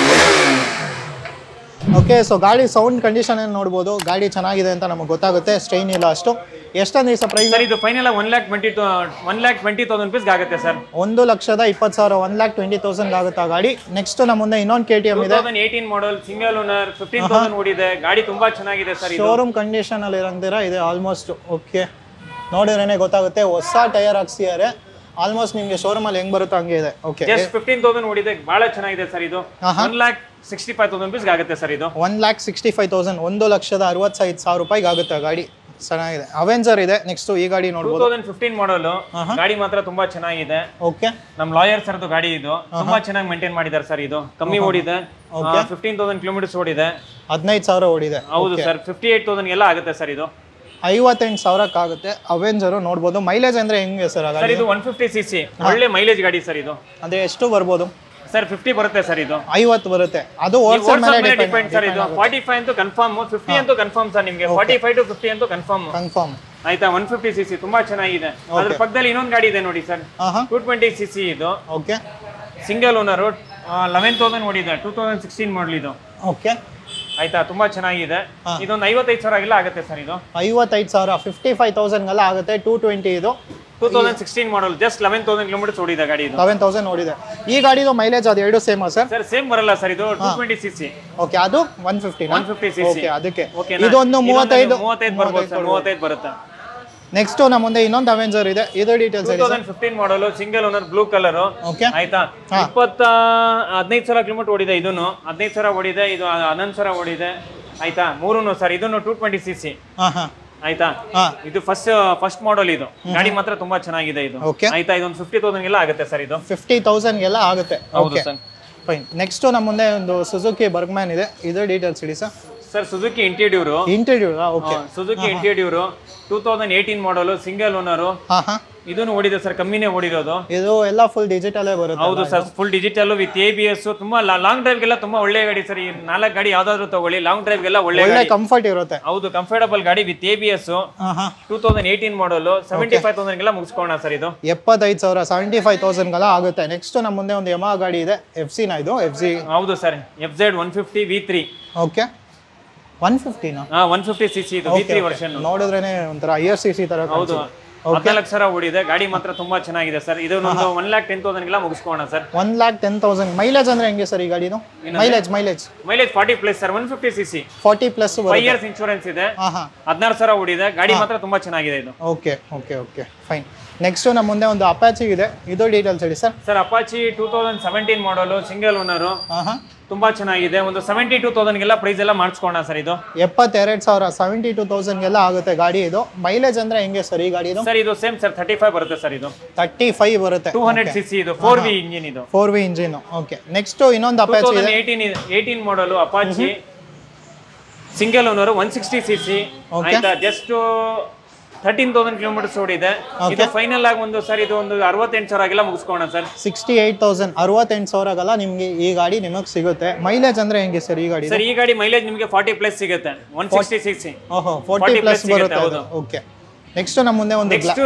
ಓಕೆ, ಸೊ ಗಾಡಿ ಸೌಂಡ್ ಕಂಡೀಷನ್ ಏನು ನೋಡ್ಬೋದು. ಗಾಡಿ ಚೆನ್ನಾಗಿದೆ ಅಂತ ನಮಗೆ ಗೊತ್ತಾಗುತ್ತೆ, ಸ್ಟ್ರೈನ್ ಇಲ್ಲ ಅಷ್ಟು. ಎಷ್ಟೊಂದು ದಿವಸ ಪ್ರೈಸ್ ಸರ್ ಇದು final one lakh twenty one lakh twenty thousand rupees ಆಗುತ್ತೆ ಸರ್. ಒಂದು ಲಕ್ಷದ ಇಪ್ಪತ್ತು ಸಾವಿರ ಒನ್ ಲ್ಯಾಕ್ ಟ್ವೆಂಟಿ ತೌಸಂಡ್ ಆಗುತ್ತೆ ಆ ಗಾಡಿ. ನೆಕ್ಸ್ಟ್ ನಮ್ಮ ಮುಂದೆ ಇನ್ನೊಂದು ಕೆ ಟಿ ಎಮ್ ಇದೆ, eighteen model, single owner, fifteen thousand ಓಡಿದೆ. ಗಾಡಿ ತುಂಬಾ ಚೆನ್ನಾಗಿದೆ ಸರ್. ಶೋರೂಮ್ ಕಂಡೀಷನ್ ಅಲ್ಲಿ ಇರಂತೀರಾ ಇದೆ ಆಲ್ಮೋಸ್ಟ್. ಓಕೆ, ನೋಡಿದ್ರೇನೆ ಗೊತ್ತಾಗುತ್ತೆ, ಹೊಸ ಟೈರ್ ಹಾಕ್ಸಿದ್ದಾರೆ. ಆಲ್ಮೋಸ್ಟ್ ನಿಮಗೆ ಶೋರೂಮ್ ಅಲ್ಲಿ ಹೆಂಗ್ ಬರುತ್ತೋ ಹಂಗೆ ಇದೆ. ಓಕೆ, ಜಸ್ಟ್ ಫಿಫ್ಟೀನ್ ತೌಸಂಡ್ ಓಡಿದೆ, ಬಹಳ ಚೆನ್ನಾಗಿದೆ ಸರ್ ಇದು. One lakh sixty five thousand rupees ಆಗುತ್ತೆ ಸರ್ ಇದು. One lakh sixty five thousand ಒಂದು ಲಕ್ಷದ ಅರವತ್ತೈದು ಸಾವಿರ ರೂಪಾಯಿಗೆ ಆಗುತ್ತೆ ಗಾಡಿ. ಚೆನ್ನಾಗಿದೆ. ಅವೆಂಜರ್ ಇದೆ. ನೆಕ್ಸ್ಟ್ ಈ ಗಾಡಿ ನೋಡಬಹುದು, ಟೂ ತೌಸಂಡ್ ಫಿಫ್ಟೀನ್ ಮಾಡಲ್ ಗಾಡಿ ಮಾತ್ರ ತುಂಬಾ ಚೆನ್ನಾಗಿದೆ. ಓಕೆ, ನಮ್ ಲಾಯರ್ ಸರ್ದು ಗಾಡಿ ಇದು, ತುಂಬಾ ಚೆನ್ನಾಗಿ ಮೇಂಟೈನ್ ಮಾಡಿದ್ದಾರೆ ಸರ್. ಇದು ಕಮ್ಮಿ ಓಡಿದೆ, ಫಿಫ್ಟೀನ್ ತೌಸಂಡ್ ಕಿಲೋಮೀಟರ್ಸ್ ಓಡಿದೆ, ಹದಿನೈದು ಸಾವಿರ ಓಡಿದೆ. ಹೌದು ಸರ್, ಫಿಫ್ಟಿ ಏಟ್ ತೌಸಂಡ್ ಎಲ್ಲ ಆಗುತ್ತೆ ಸರ್ ಇದು. ಐವತ್ತೆಂಟು ಸಾವಿರಕ್ಕಾಗುತ್ತೆ. ಅವೆಂಜರ್ ನೋಡ್ಬೋದು. ಮೈಲೇಜ್ ಅಂದ್ರೆ ಹೆಂಗೆ ಸರ್? ಸರ್ ಇದು ಒನ್ ಫಿಫ್ಟಿ ಸಿ ಸಿ ಒಳ್ಳೆ ಮೈಲೇಜ್ ಗಾಡಿ ಸರ್ ಇದು. ಅಂದ್ರೆ ಎಷ್ಟು ಬರ್ಬೋದು ಸರ್? ಫಿಫ್ಟಿ ಬರುತ್ತೆ ಸರ್ ಇದು. ಐವತ್ತು ಬರುತ್ತೆ, ಅದು ಹೋಲ್ಸೇಲ್ ಮೇಲೆ ಡಿಪೆಂಡ್ ಸರ್. ಇದು ಫಾರ್ಟಿ ಫೈವ್ ಅಂತೂ ಕನ್ಫರ್ಮ್, ಫಿಫ್ಟಿ ಅಂತೂ ಕನ್ಫರ್ಮ್ ಸರ್ ನಿಮಗೆ. ಫಾರ್ಟಿ ಫೈವ್ ಟು ಫಿಫ್ಟಿ ಅಂತೂ ಕನ್ಫರ್ಮ್ ಕನ್ಫರ್ಮ್ ಆಯ್ತಾ. ಒನ್ ಫಿಫ್ಟಿ ಸಿ ಸಿ ತುಂಬಾ ಚೆನ್ನಾಗಿದೆ. ಅದ್ರ ಪಕ್ಕದಲ್ಲಿ ಇನ್ನೊಂದು ಗಾಡಿ ಇದೆ ನೋಡಿ sir, two twenty C C ಇದು. Okay, single owner, eleven thousand ಓಡಿದೆ, ಟೂ ತೌಸಂಡ್ ಸಿಕ್ಸ್ಟೀನ್ ಮಾಡಲ್ ಇದು. ಓಕೆ, ಆಯ್ತಾ, ತುಂಬಾ ಚೆನ್ನಾಗಿದೆ. ಇದೊಂದು ಐವತ್ತೈದು ಸಾವಿರ ಎಲ್ಲ ಆಗುತ್ತೆ ಸರ್ ಇದು. ಐವತ್ತೈದು ಸಾವಿರ ಫಿಫ್ಟಿ ಫೈವ್ ತೌಸಂಡ್ ಎಲ್ಲ ಆಗುತ್ತೆ. ಟೂ ಟ್ವೆಂಟಿ ಇದು two thousand sixteen model, just eleven thousand kilometres ಓಡಿದೆ ಗಾಡಿ ಇದು. ಲೆವೆನ್ ತೌಸಂಡ್ ಓಡಿದೆ. ಈ ಗಾಡಿದು ಮೈಲೇಜ್ ಅದು ಎರಡು ಸೇಮ್ ಸರ್? ಸರ್ ಸೇಮ್ ಬರಲ್ಲ ಸರ್, ಇದು two twenty C C. Okay, ಅದು one fifty one fifty C C. ಅದಕ್ಕೆ ಇದೊಂದು ಮೂವತ್ತೈದು ಮೂವತ್ತೈದು ಬರ್ಬೋದು ಸರ್, ಮೂವತ್ತೈದು ಬರುತ್ತೆ. ನೆಕ್ಸ್ಟ್ ನಮ್ಮ ಮುಂದೆ ಇನ್ನೊಂದು ಅವೆಂಜರ್ ಇದೆ, ಇದು details two thousand fifteen model, single owner, blue colour. Okay, ಆಯ್ತಾ, ಇಪ್ಪತ್ತ ಹದಿನೈದು ಸಾವಿರ ಕಿಲೋಮೀಟರ್ ಓಡಿದೆ. ಇದನ್ನು ಹದಿನೈದು ಸಾವಿರ ಓಡಿದೆ, ಇದು ಹನ್ನೊಂದು ಸಾವಿರ ಓಡಿದೆ. ಆಯ್ತಾ, ಮೂರು ಸರ್. ಇದನ್ನು ಟೂ ಟ್ವೆಂಟಿ ಸಿ ಸಿ. ಆಯ್ತಾ, ಇದು ಫಸ್ಟ್ ಫಸ್ಟ್ ಮಾಡಲ್. ಇದು ಗಾಡಿ ಮಾತ್ರ ತುಂಬಾ ಚೆನ್ನಾಗಿದೆ ಇದು. ಆಯ್ತಾ, ಇದೊಂದು ಫಿಫ್ಟಿ ತೌಸಂಡ್ ಎಲ್ಲ ಆಗುತ್ತೆ ಸರ್ ಇದು. ಫಿಫ್ಟಿ ತೌಸಂಡ್ ಎಲ್ಲ ಆಗುತ್ತೆ. ಹೌದು ಸರ್. ಫೈನ್. ನೆಕ್ಸ್ಟ್ ನಮ್ಮ ಮುಂದೆ ಒಂದು ಸುಜುಕಿ ಬರ್ಗ್ಮ್ಯಾನ್ ಇದೆ, ಇದು ಡೀಟೇಲ್ಸ್ ಇಡಿ sir. Sir Suzuki interior interior okay Suzuki interior two thousand eighteen model single owner ಹಾ ಹಾ ಇದನ್ನು ಓಡಿದೆ ಸರ್ ಕಮ್ಮಿನೇ ಓಡಿರೋದು ಇದು ಎಲ್ಲ ಫುಲ್ ಡಿಜಿಟಲ್ ಬರುತ್ತೆ ಹೌದು sir full digital with A B S ತುಂಬಾ ಲಾಂಗ್ ಡ್ರೈವ್ ಗೆಲ್ಲ ತುಂಬಾ ಒಳ್ಳೆ ಗಾಡಿ ಸರ್ ಈ ನಾಲ್ಕು ಗಾಡಿ ಯಾವ್ದಾದ್ರು ತಗೊಳ್ಳಿ ಲಾಂಗ್ ಡ್ರೈವ್ ಗೆಲ್ಲ ಒಳ್ಳೆ ಒಳ್ಳೆ ಕಂಫರ್ಟ್ ಇರುತ್ತೆ ಹೌದು ಕಂಫರ್ಟಬಲ್ ಗಾಡಿ ವಿತ್ ಎ ಬಿ ಎಸ್ ಹಾ ಹಾ two thousand eighteen model seventy five thousand ಗೆಲ್ಲ ಮುಗಿಸ್ಕೋಣ ಸರ್ ಇದು ಎಪ್ಪತ್ತೈದು ಸಾವಿರ ಸೆವೆಂಟಿ ಫೈವ್ ತೌಸಂಡ್ಗೆಲ್ಲ ಆಗುತ್ತೆ ನೆಕ್ಸ್ಟ್ ನಮ್ಮ ಮುಂದೆ ಒಂದು ಯಮಾ ಗಾಡಿ ಇದೆ ಎಫ್ ಸಿ ನ ಇದು ಎಫ್ ಸಿ ಹೌದು sir F Z one fifty V three okay one ಫಿಫ್ಟಿನ ಹಾ ಒನ್ ಫಿಫ್ಟಿ ಸಿ ಸಿ ಇದು ವಿ ತ್ರೀ ವರ್ಷನ್ ನೋಡಿದ್ರೇನೆ ಒಂಥರ ಐ ಎಸ್ ಸಿ ಸಿ ತರ ಹೌದು ಹದಿನಾಲ್ಕು ಸಾವಿರ ಓಡಿದೆ ಗಾಡಿ ಮಾತ್ರ ತುಂಬಾ ಚೆನ್ನಾಗಿದೆ ಸರ್ ಇದನ್ನೊಂದು ಒನ್ ಲ್ಯಾಕ್ ಟೆನ್ ತೌಸಂಡ್ ಗೆಲ್ಲ ಮುಗಿಸ್ಕೋಣ sir one lakh ten thousand mileage ಅಂದ್ರೆ ಹೆಂಗೆ ಸರ್ ಈ ಗಾಡಿದು mileage mileage mileage forty plus sir one fifty C C forty plus five years insurance ಇದೆ ಹದಿನಾರು ಸಾವಿರ ಓಡಿದೆ ಗಾಡಿ ಮಾತ್ರ ತುಂಬಾ ಚೆನ್ನಾಗಿದೆ ಇದು okay okay okay fine next ನಮ್ಮ ಮುಂದೆ ಒಂದು ಅಪಾಚಿ ಇದೆ ಇದು ಡೀಟೇಲ್ಸ್ ಹೇಳಿ sir sir Apache two thousand seventeen model single owner ಹಾಂ ಹಾಂ ತುಂಬಾ ಚೆನ್ನಾಗಿದೆ ಒಂದು ಸೆವೆಂಟಿ ಟೂ ತೌಸಂಡ್ಗೆಲ್ಲ ಪ್ರೈಸ್ ಎಲ್ಲ ಮಾಡಿಸ್ಕೋಣ ಸರ್ ಇದು ಎಪ್ಪತ್ತೆರಡು ಸಾವಿರ ಸೆವೆಂಟಿ ಟೂ ತೌಸಂಡ್ಗೆಲ್ಲ ಆಗುತ್ತೆ ಗಾಡಿ ಇದು ಮೈಲೇಜ್ ಅಂದ್ರೆ ಹೆಂಗೆ ಸರ್ ಈ ಗಾಡಿ ಸರ್ ಇದು ಸೇಮ್ ಸರ್ ತರ್ಟಿ ಫೈವ್ ಬರುತ್ತೆ ಸರ್ ಇದು ತರ್ಟಿ ಫೈವ್ ಬರುತ್ತೆ ಟೂ ಹಂಡ್ರೆಡ್ ಸಿ ಸಿ ಇದು ಫೋರ್ ವಿ ಇಂಜಿನ್ ಇದು four V engine okay next ಇನ್ನೊಂದು ಅಪಾಚಿ ಇದೆ eighteen eighteen model Apache single owner one sixty C C ಆಯ್ತಾ ಜಸ್ಟ್ ಥರ್ಟೀನ್ ತೌಸಂಡ್ ಕಿಲೋಮೀಟರ್ಸ್ ಓಡಿದೆ ಇದು ಫೈನಲ್ ಆಗಿ ಒಂದು ಸರ್ ಇದು ಒಂದು ಅರವತ್ತೆಂಟು ಸಾವಿರ ಆಗೆಲ್ಲ ಮುಗಿಸ್ಕೋಣ ಸರ್ ಸಿಕ್ಸ್ಟಿ ಏಟ್ ತೌಸಂಡ್ ಅರವತ್ತೆಂಟು ಸಾವಿರಗೆಲ್ಲ ನಿಮ್ಗೆ ಈ ಗಾಡಿ ನಿಮಗೆ ಸಿಗುತ್ತೆ ಮೈಲೇಜ್ ಅಂದ್ರೆ ಹೆಂಗೆ ಸರ್ ಈ ಗಾಡಿ ಸರ್ ಈ ಗಾಡಿ ಮೈಲೇಜ್ ನಿಮಗೆ ಫಾರ್ಟಿ ಪ್ಲಸ್ ಸಿಗುತ್ತೆ ಒನ್ ಸಿಕ್ಸ್ಟಿ ಸಿಕ್ಸ್ ಓಹೋ ಫಾರ್ಟಿ ಪ್ಲಸ್ ಬರುತ್ತೆ ಓಕೆ ನೆಕ್ಸ್ಟ್ ನಮ್ಮ ಮುಂದೆ ಒಂದು ನೆಕ್ಸ್ಟ್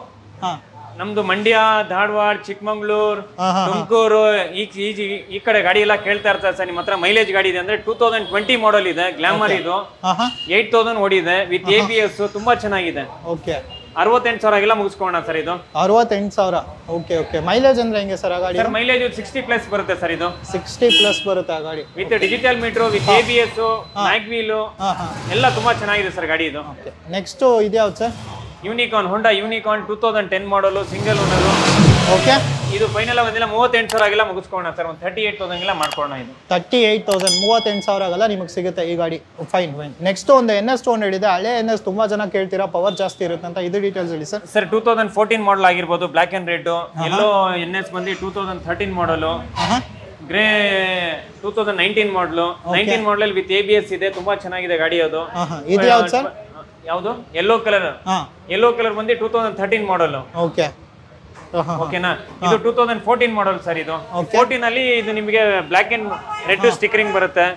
ನಮ್ದು ಮಂಡ್ಯ ಧಾರವಾಡ ಚಿಕ್ಕಮಂಗ್ಳೂರ್ ತುಮಕೂರು ಈ ಈ ಕಡೆ ಗಾಡಿ ಎಲ್ಲ ಕೇಳ್ತಾ ಇರ್ತಾರೆ ಸರ್ ನಿಮ್ಮ ಹತ್ರ ಮೈಲೇಜ್ ಗಾಡಿ ಇದೆ ಅಂದ್ರೆ ಟೂ ತೌಸಂಡ್ ಟ್ವೆಂಟಿ ಮಾಡಲ್ ಇದೆ ಗ್ಲಾಮರ್ ಇದು ಏಟ್ ತೌಸಂಡ್ ಓಡಿದೆ ವಿತ್ ಎ ಬಿ ಎಸ್ ತುಂಬಾ ಚೆನ್ನಾಗಿದೆ ಓಕೆ ಅರವತ್ತೆಂಟು ಸಾವಿರ ಮುಗಿಸ್ಕೋಣ ಸರ್ ಇದು ಅರವತ್ತೆಂಟು ಸಾವಿರ ಓಕೆ ಓಕೆ ಮೈಲೇಜ್ ಅಂದ್ರೆ ಹೆಂಗೆ ಸರ್ ಆ ಗಾಡಿ ಸರ್ ಮೈಲೇಜ್ ಸಿಕ್ಸ್ಟಿ ಪ್ಲಸ್ ಬರುತ್ತೆ ಸರ್ ಇದು ಸಿಕ್ಸ್ಟಿ ಪ್ಲಸ್ ಬರುತ್ತೆ ಆ ಗಾಡಿ with digital meter with A B S mag wheel ಎಲ್ಲ ತುಂಬಾ ಚೆನ್ನಾಗಿದೆ ಸರ್ ಗಾಡಿ ಇದು ನೆಕ್ಸ್ಟ್ ಇದ್ಯಾವ್ದು sir Unicorn Honda Unicorn two thousand ten model single owner okay ಇದು ಫೈನಲ್ ಆಗೋದಿಲ್ಲ ಮೂವತ್ತೆಂಟು ಸಾವಿರ ಆಗೆಲ್ಲ ಮುಗಿಸ್ಕೋಣ ಸರ್ ಒಂದು ತರ್ಟಿ ಏಟ್ ತೌಸಂಡ್ ಎಲ್ಲ ಮಾಡ್ಕೋಣ ಇದು ತರ್ಟಿ ಏಟ್ ತೌಸಂಡ್ ಮೂವತ್ತೆಂಟು ಸಾವಿರ ಆಗಲ್ಲ ನಿಮಗೆ ಸಿಗುತ್ತೆ ಈ ಗಾಡಿ ಫೈನ್ ಫೈನ್ ನೆಕ್ಸ್ಟ್ ಒಂದು ಎನ್ ಎಸ್ ಟು ಹಂಡ್ರೆಡ್ ಇದೆ ಹಳೆ ಎನ್ ಎಸ್ ತುಂಬಾ ಜನ ಕೇಳ್ತೀರಾ ಪವರ್ ಜಾಸ್ತಿ ಇರುತ್ತೆ ಅಂತ ಇದು ಡೀಟೇಲ್ಸ್ ಹೇಳಿ sir sir two thousand fourteen model ಆಗಿರ್ಬೋದು black and red yellow N S ಬಂದು two thousand thirteen model grey two thousand nineteen model nineteen model with A B S ಇದೆ ತುಂಬಾ ಚೆನ್ನಾಗಿದೆ ಗಾಡಿ ಅದು ಇದು ಯಾವ್ದು ಸರ್ ಯಾವುದು ಯೆಲ್ಲೋ ಕಲರ್ ಯೆಲ್ಲೋ ಕಲರ್ ಬಂದು two thousand thirteen model okay ಓಕೆನಾ ಇದು two thousand fourteen model sir ಇದು ಫೋರ್ಟೀನ್ ಅಲ್ಲಿ ಇದು ನಿಮಗೆ ಬ್ಲಾಕ್ ಅಂಡ್ ರೆಡ್ ಸ್ಟಿಕರಿಂಗ್ ಬರುತ್ತೆ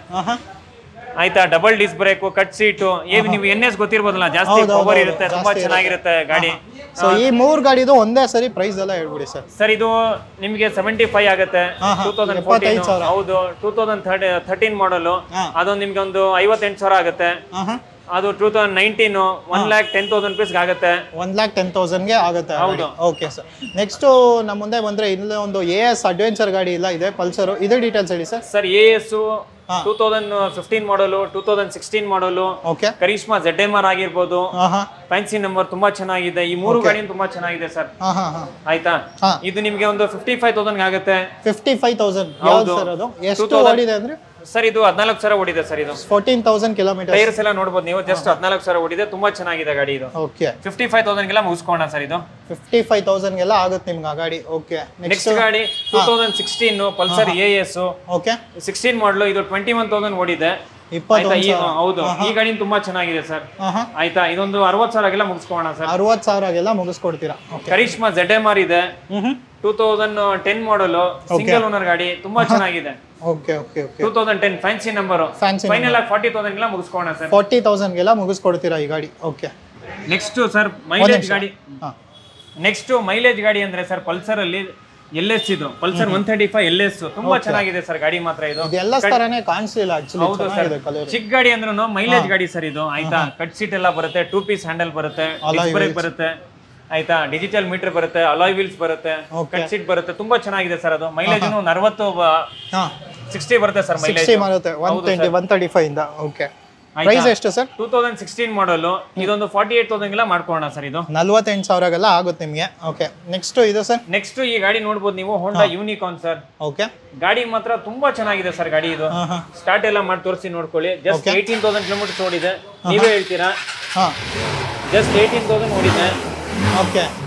ಆಯ್ತಾ double disc brake cut seat ಏನು ನೀವು ಎನ್ ಎಸ್ ಗೊತ್ತಿರ್ಬೋದಲ್ಲ ಜಾಸ್ತಿ ಪವರ್ ಇರುತ್ತೆ ತುಂಬಾ ಚೆನ್ನಾಗಿರುತ್ತೆ ಗಾಡಿ ಸೊ ಈ ಮೂರು ಗಾಡಿದು ಒಂದೇ ಸರಿ ಪ್ರೈಸ್ ಎಲ್ಲ ಹೇಳ್ಬಿಡಿ ಸರ್ ಸರ್ ಇದು ನಿಮಗೆ ಸೆವೆಂಟಿ ಫೈವ್ ಆಗುತ್ತೆ ಟೂ ತೌಸಂಡ್ ಫೋರ್ಟೀನ್ ಹೌದು ಟೂ ತೌಸಂಡ್ ಥರ್ಟೀನ್ ಮಾಡಲು ಅದೊಂದು ನಿಮ್ಗೆ ಒಂದು ಐವತ್ತೆಂಟು ಸಾವಿರ ಆಗುತ್ತೆ ಅದು two thousand nineteen one lakh ten thousand rupees ಆಗುತ್ತೆ ಒನ್ ಲ್ಯಾಕ್ ಟೆನ್ ತೌಸಂಡ್ಗೆ ಆಗುತ್ತೆ ಹೌದು ಓಕೆ ಸರ್ ನೆಕ್ಸ್ಟ್ ನಮ್ಮ ಮುಂದೆ ಬಂದ್ರೆ ಇಲ್ಲೇ ಒಂದು ಎ ಎಸ್ ಅಡ್ವೆಂಚರ್ ಗಾಡಿ ಇಲ್ಲ ಇದೆ ಪಲ್ಸರ್ ಇದು ಡೀಟೇಲ್ಸ್ ಹೇಳಿ sir sir A S two thousand fifteen model two thousand sixteen model okay Karizma Z M R ಆಗಿರ್ಬೋದು ಫ್ಯಾನ್ಸಿ ನಂಬರ್ ತುಂಬಾ ಚೆನ್ನಾಗಿದೆ ಈ ಮೂರು ಗಾಡಿ ತುಂಬಾ ಚೆನ್ನಾಗಿದೆ ಸರ್ ಆಯ್ತಾ ಇದು ನಿಮ್ಗೆ ಒಂದು ಫಿಫ್ಟಿ ಫೈವ್ ತೌಸಂಡ್ ಆಗುತ್ತೆ ಫಿಫ್ಟಿ ಫೈವ್ ತೌಸಂಡ್ ಯಾವ್ದು ಸರ್ ಅದು ಎಷ್ಟು ಓಡಿದೆ ಅಂದ್ರೆ ಸರ್ ಇದು ಹದಿನಾಲ್ಕು ಸಾವಿರ ಓಡಿದೆ ಸರ್ ಇದು ಫೋರ್ಟೀನ್ ತೌಸಂಡ್ ಕಿಲೋಮೀಟರ್ ಟೈರ್ಸ್ ಎಲ್ಲ ನೋಡಬಹುದು ನೀವು ಜಸ್ಟ್ ಹದಿನಾಲ್ಕು ಸಾವಿರ ಓಡಿದೆ ತುಂಬಾ ಚೆನ್ನಾಗಿದೆ ಗಾಡಿ ಇದು ಓಕೆ ಫಿಫ್ಟಿ ಫೈವ್ ತೌಸಂಡ್ ಗೆಲ್ಲ ಮುಗಿಸ್ಕೋಣ ಸರ್ ಇದು ಫಿಫ್ಟಿ ಫೈವ್ ತೌಸಂಡ್ ಗೆಲ್ಲ ಆಗುತ್ತೆ ನಿಮ್ಗೆ ಆ ಗಾಡಿ ಓಕೆ ನೆಕ್ಸ್ಟ್ ಗಾಡಿ two thousand sixteen Pulsar A S okay sixteen model ಇದು ಟ್ವೆಂಟಿ ಒನ್ ತೌಸಂಡ್ ಓಡಿದೆ ಹೌದು ಈ ಗಾಡಿ ತುಂಬಾ ಚೆನ್ನಾಗಿದೆ ಸರ್ ಆಯ್ತಾ ಇದೊಂದು ಅರವತ್ ಸಾವಿರಗೆಲ್ಲ ಮುಗಿಸ್ಕೋಣ ಸರ್ ಅರವತ್ ಸಾವಿರಗೆಲ್ಲ ಮುಗಿಸ್ಕೊಡ್ತೀರಾ ಕರಿಷ್ಮಾ ಜೆಡ್ ಎಂ ಆರ್ ಇದೆ two thousand ten model single owner ಗಾಡಿ ತುಂಬಾ ಚೆನ್ನಾಗಿದೆ okay okay okay two thousand ten fancy number final ಆಗಿ ಫಾರ್ಟಿ ತೌಸಂಡ್ ಗೆಲ್ಲ ಮುಗಿಸ್ಕೋಣ ಸರ್ ಫಾರ್ಟಿ ತೌಸಂಡ್ ಗೆಲ್ಲ ಮುಗಿಸ್ಕೊಡ್ತೀರಾ ಈ ಗಾಡಿ ಓಕೆ ನೆಕ್ಸ್ಟ್ ಸರ್ ಮೈಲೇಜ್ ಗಾಡಿ ನೆಕ್ಸ್ಟ್ ಮೈಲೇಜ್ ಗಾಡಿ ಅಂದ್ರೆ ಸರ್ ಪಲ್ಸರ್ ಅಲ್ಲಿ ಎಲ್ ಎಸ್ ಇದು Pulsar one thirty five L S ತುಂಬಾ ಚೆನ್ನಾಗಿದೆ ಸರ್ ಗಾಡಿ ಮಾತ್ರ ಇದು ಎಲ್ಲ ತರನೇ ಕಾಣಿಸ್ಲಿಲ್ಲ ಹೌದು ಸರ್ ಚಿಕ್ಕ ಗಾಡಿ ಅಂದ್ರೂ ಮೈಲೇಜ್ ಗಾಡಿ ಸರ್ ಇದು ಆಯ್ತಾ ಕಟ್ ಸೀಟ್ ಎಲ್ಲ ಬರುತ್ತೆ ಟೂ ಪೀಸ್ ಹ್ಯಾಂಡಲ್ ಬರುತ್ತೆ ಬ್ರೇಕ್ ಬರುತ್ತೆ ಆಯ್ತಾ ಡಿಜಿಟಲ್ ಮೀಟರ್ ಬರುತ್ತೆ ಅಲಾಯ್ ವೀಲ್ಸ್ ಬರುತ್ತೆ ಕಟ್ ಸೀಟ್ ಬರುತ್ತೆ ತುಂಬಾ ಚೆನ್ನಾಗಿದೆ ಸರ್ ಅದು ಮೈಲೇಜ್ ಒಂದು ಅರವತ್ತು ಸಿಕ್ಸ್ಟಿ ಬರುತ್ತೆ ಸರ್ ಮೈಲೇಜ್ ಬರುತ್ತೆ one twenty one thirty five ಇಂದ ಓಕೆ ಪ್ರೈಸ್ ಎಷ್ಟು sir two thousand sixteen model ಇದೊಂದು ಫಾರ್ಟಿ ಏಟ್ ತೌಸಂಡ್ ಎಲ್ಲ ಮಾಡ್ಕೊಳ್ಳೋಣ ಸರ್ ಇದು ನಲ್ವತ್ತೆಂಟು ಸಾವಿರಗೆಲ್ಲ ಆಗುತ್ತೆ ನಿಮಗೆ ಓಕೆ ನೆಕ್ಸ್ಟ್ ಇದು ಸರ್ ನೆಕ್ಸ್ಟ್ ಈ ಗಾಡಿ ನೋಡ್ಬೋದು ನೀವು ಹೋಂಡಾ ಯೂನಿಕಾನ್ ಸರ್ ಓಕೆ ಗಾಡಿ ಮಾತ್ರ ತುಂಬಾ ಚೆನ್ನಾಗಿದೆ ಸರ್ ಗಾಡಿ ಇದು ಸ್ಟಾರ್ಟ್ ಎಲ್ಲ ಮಾಡಿ ತೋರಿಸಿ ನೋಡ್ಕೊಳ್ಳಿ ಜಸ್ಟ್ ಏಯ್ಟೀನ್ ತೌಸಂಡ್ ಕಿಲೋಮೀಟರ್ಸ್ ಓಡಿದೆ ನೀವೇ ಹೇಳ್ತೀರಾ ಜಸ್ಟ್ ಏಯ್ಟೀನ್ ತೌಸಂಡ್ ಓಡಿದೆ ಓಕೆ